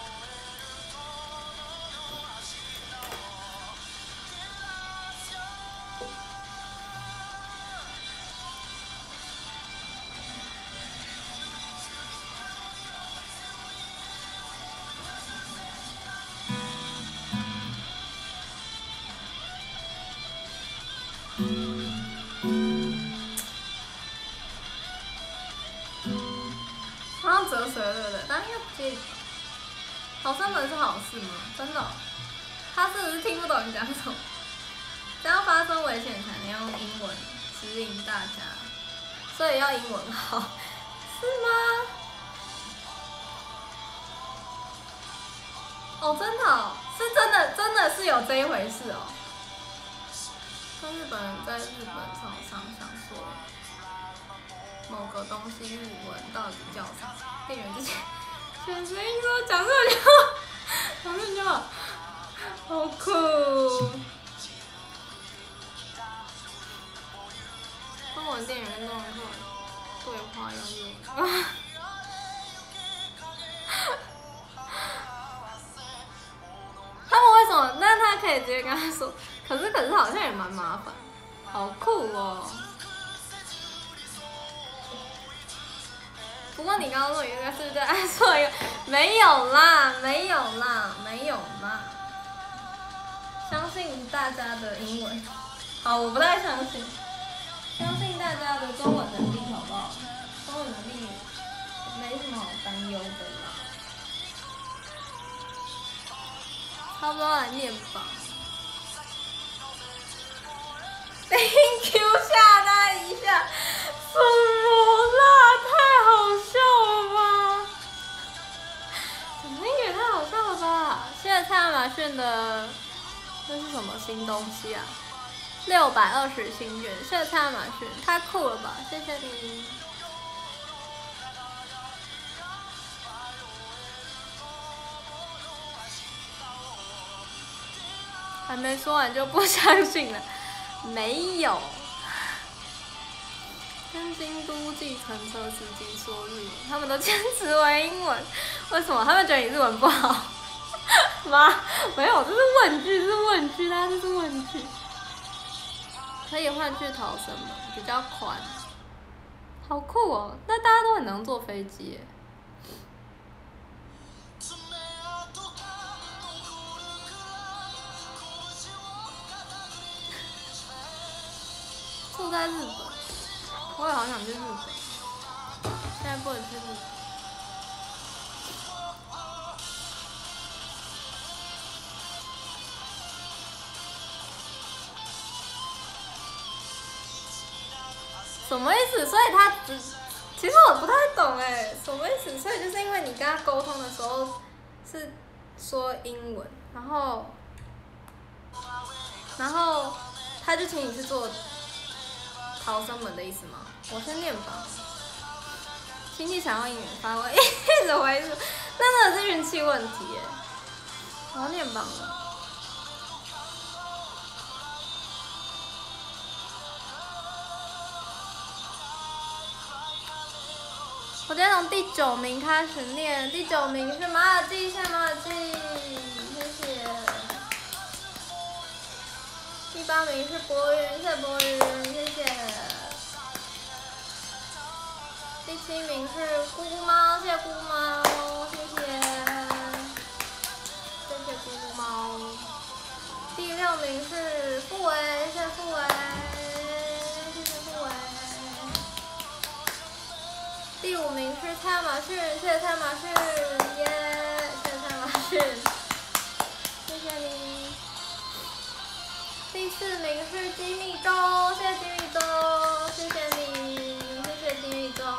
好像折水了，对不对？但应该不介意。逃生门是好事吗？真的、哦？他是不是听不懂你讲什么？这样发生危险才能用英文指引大家，所以要英文好，是吗？哦，真的、哦，是真的是有这一回事哦。跟日本人在日本超商想说某个东西日文到底叫什么？店员之前选声音说讲日文就好，讲日文就好，好酷。中文店员跟中文客人对话用日文。他们为什么？但他可以直接跟他说，可是好像也蛮麻烦，好酷哦。不过你刚刚说你应该是不是在按错一个？没有啦，没有啦，没有啦。相信大家的英文，好，我不太相信。相信大家的中文能力好不好？中文能力没什么好担忧的啦。差不多来念吧。Thank you， 吓他一下，什么啦？太好笑了吧！怎么也太好笑了吧！谢谢蔡亚马逊的，这是什么新东西啊？620星元，谢谢蔡亚马逊，太酷了吧！谢谢你。还没说完就不相信了，没有。跟京都计程车司机说日文，他们都坚持为英文，为什么？他们觉得你日文不好吗？没有，这是问句，是问句，它这是问句。可以换去逃生门，比较宽，好酷哦！那大家都很能坐飞机耶。 住在日本，我也好想去日本，现在不能去日本。什么意思？所以他其实我不太懂哎，什么意思？所以就是因为你跟他沟通的时候是说英文，然后他就请你去做逃生门的意思吗？我先念吧。亲戚想要应援发问，一直回复，那真的是运气问题耶。我要念榜了。我今天从第9名开始念，第9名是马尔济，谢谢马尔济，谢谢。第8名是博云，谢谢博云，谢谢。第7名是姑姑猫，谢谢姑姑猫，谢谢，谢谢姑姑猫。第6名是付维，谢谢付维，谢谢付维。第5名是蔡亚马逊，谢谢蔡亚马逊，耶，谢谢蔡亚马逊，谢谢你。第4名是吉米周，谢谢吉米周，谢谢你，谢谢吉米周。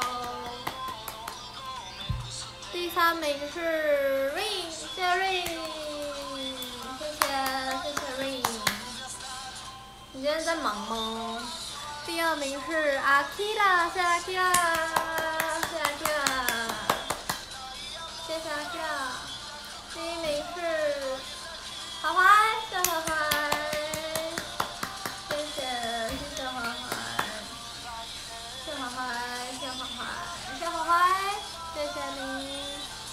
第3名是 Ring， 谢谢 Ring， 谢谢 Ring。你今天在忙吗？第2名是阿 Kira， 谢谢阿 Kira， 谢谢阿 Kira， 谢谢阿 Kira。第1名是华华，谢谢华华，谢谢华华，谢谢华华，谢谢华华，谢谢华华，谢谢你。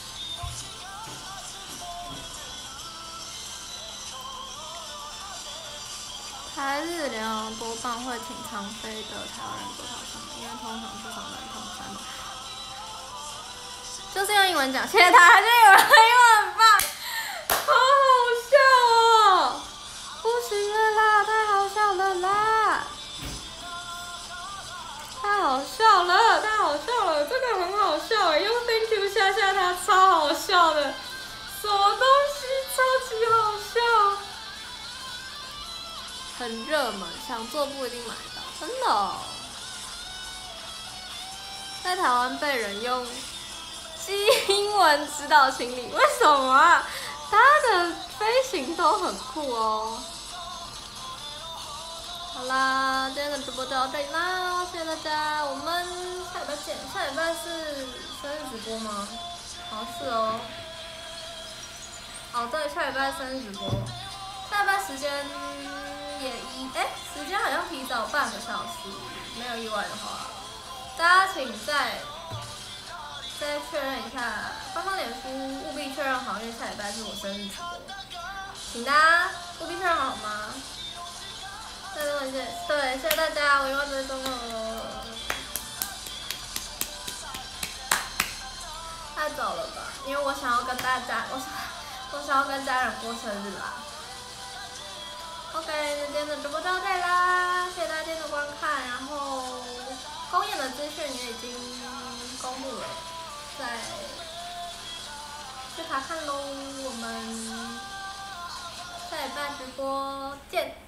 台日联合多半会请常飞的台湾人做逃生门，因为通常至少能通3嘛。就是用英文讲，谢谢他，还是有人英文很棒，好好笑哦！不行了啦，太好笑了啦！太好笑了，太好笑了，这个很好笑哎，用 Thank you 吓吓他，超好笑的，什么东西超级好笑。很热门，想做不一定买到，真的哦。在台湾被人用基英文指导行李，为什么啊？他的飞行都很酷哦。好啦，今天的直播就到这里啦，谢谢大家，我们下礼拜见。下礼拜是生日直播吗？好像是哦。哦对，下礼拜生日直播，下礼拜时间。时间好像提早半个小时，没有意外的话，大家请再确认一下，官方脸书务必确认好，因为下礼拜是我生日直播，请大家务必确认好吗？对，谢谢大家，我又要追踪了，太早了吧？因为我想要跟大家，我想要跟家人过生日啦。OK， 那今天的直播就到这里啦，谢谢大家今天的观看。然后公演的资讯也已经公布了，再去查看喽。我们下礼拜直播见。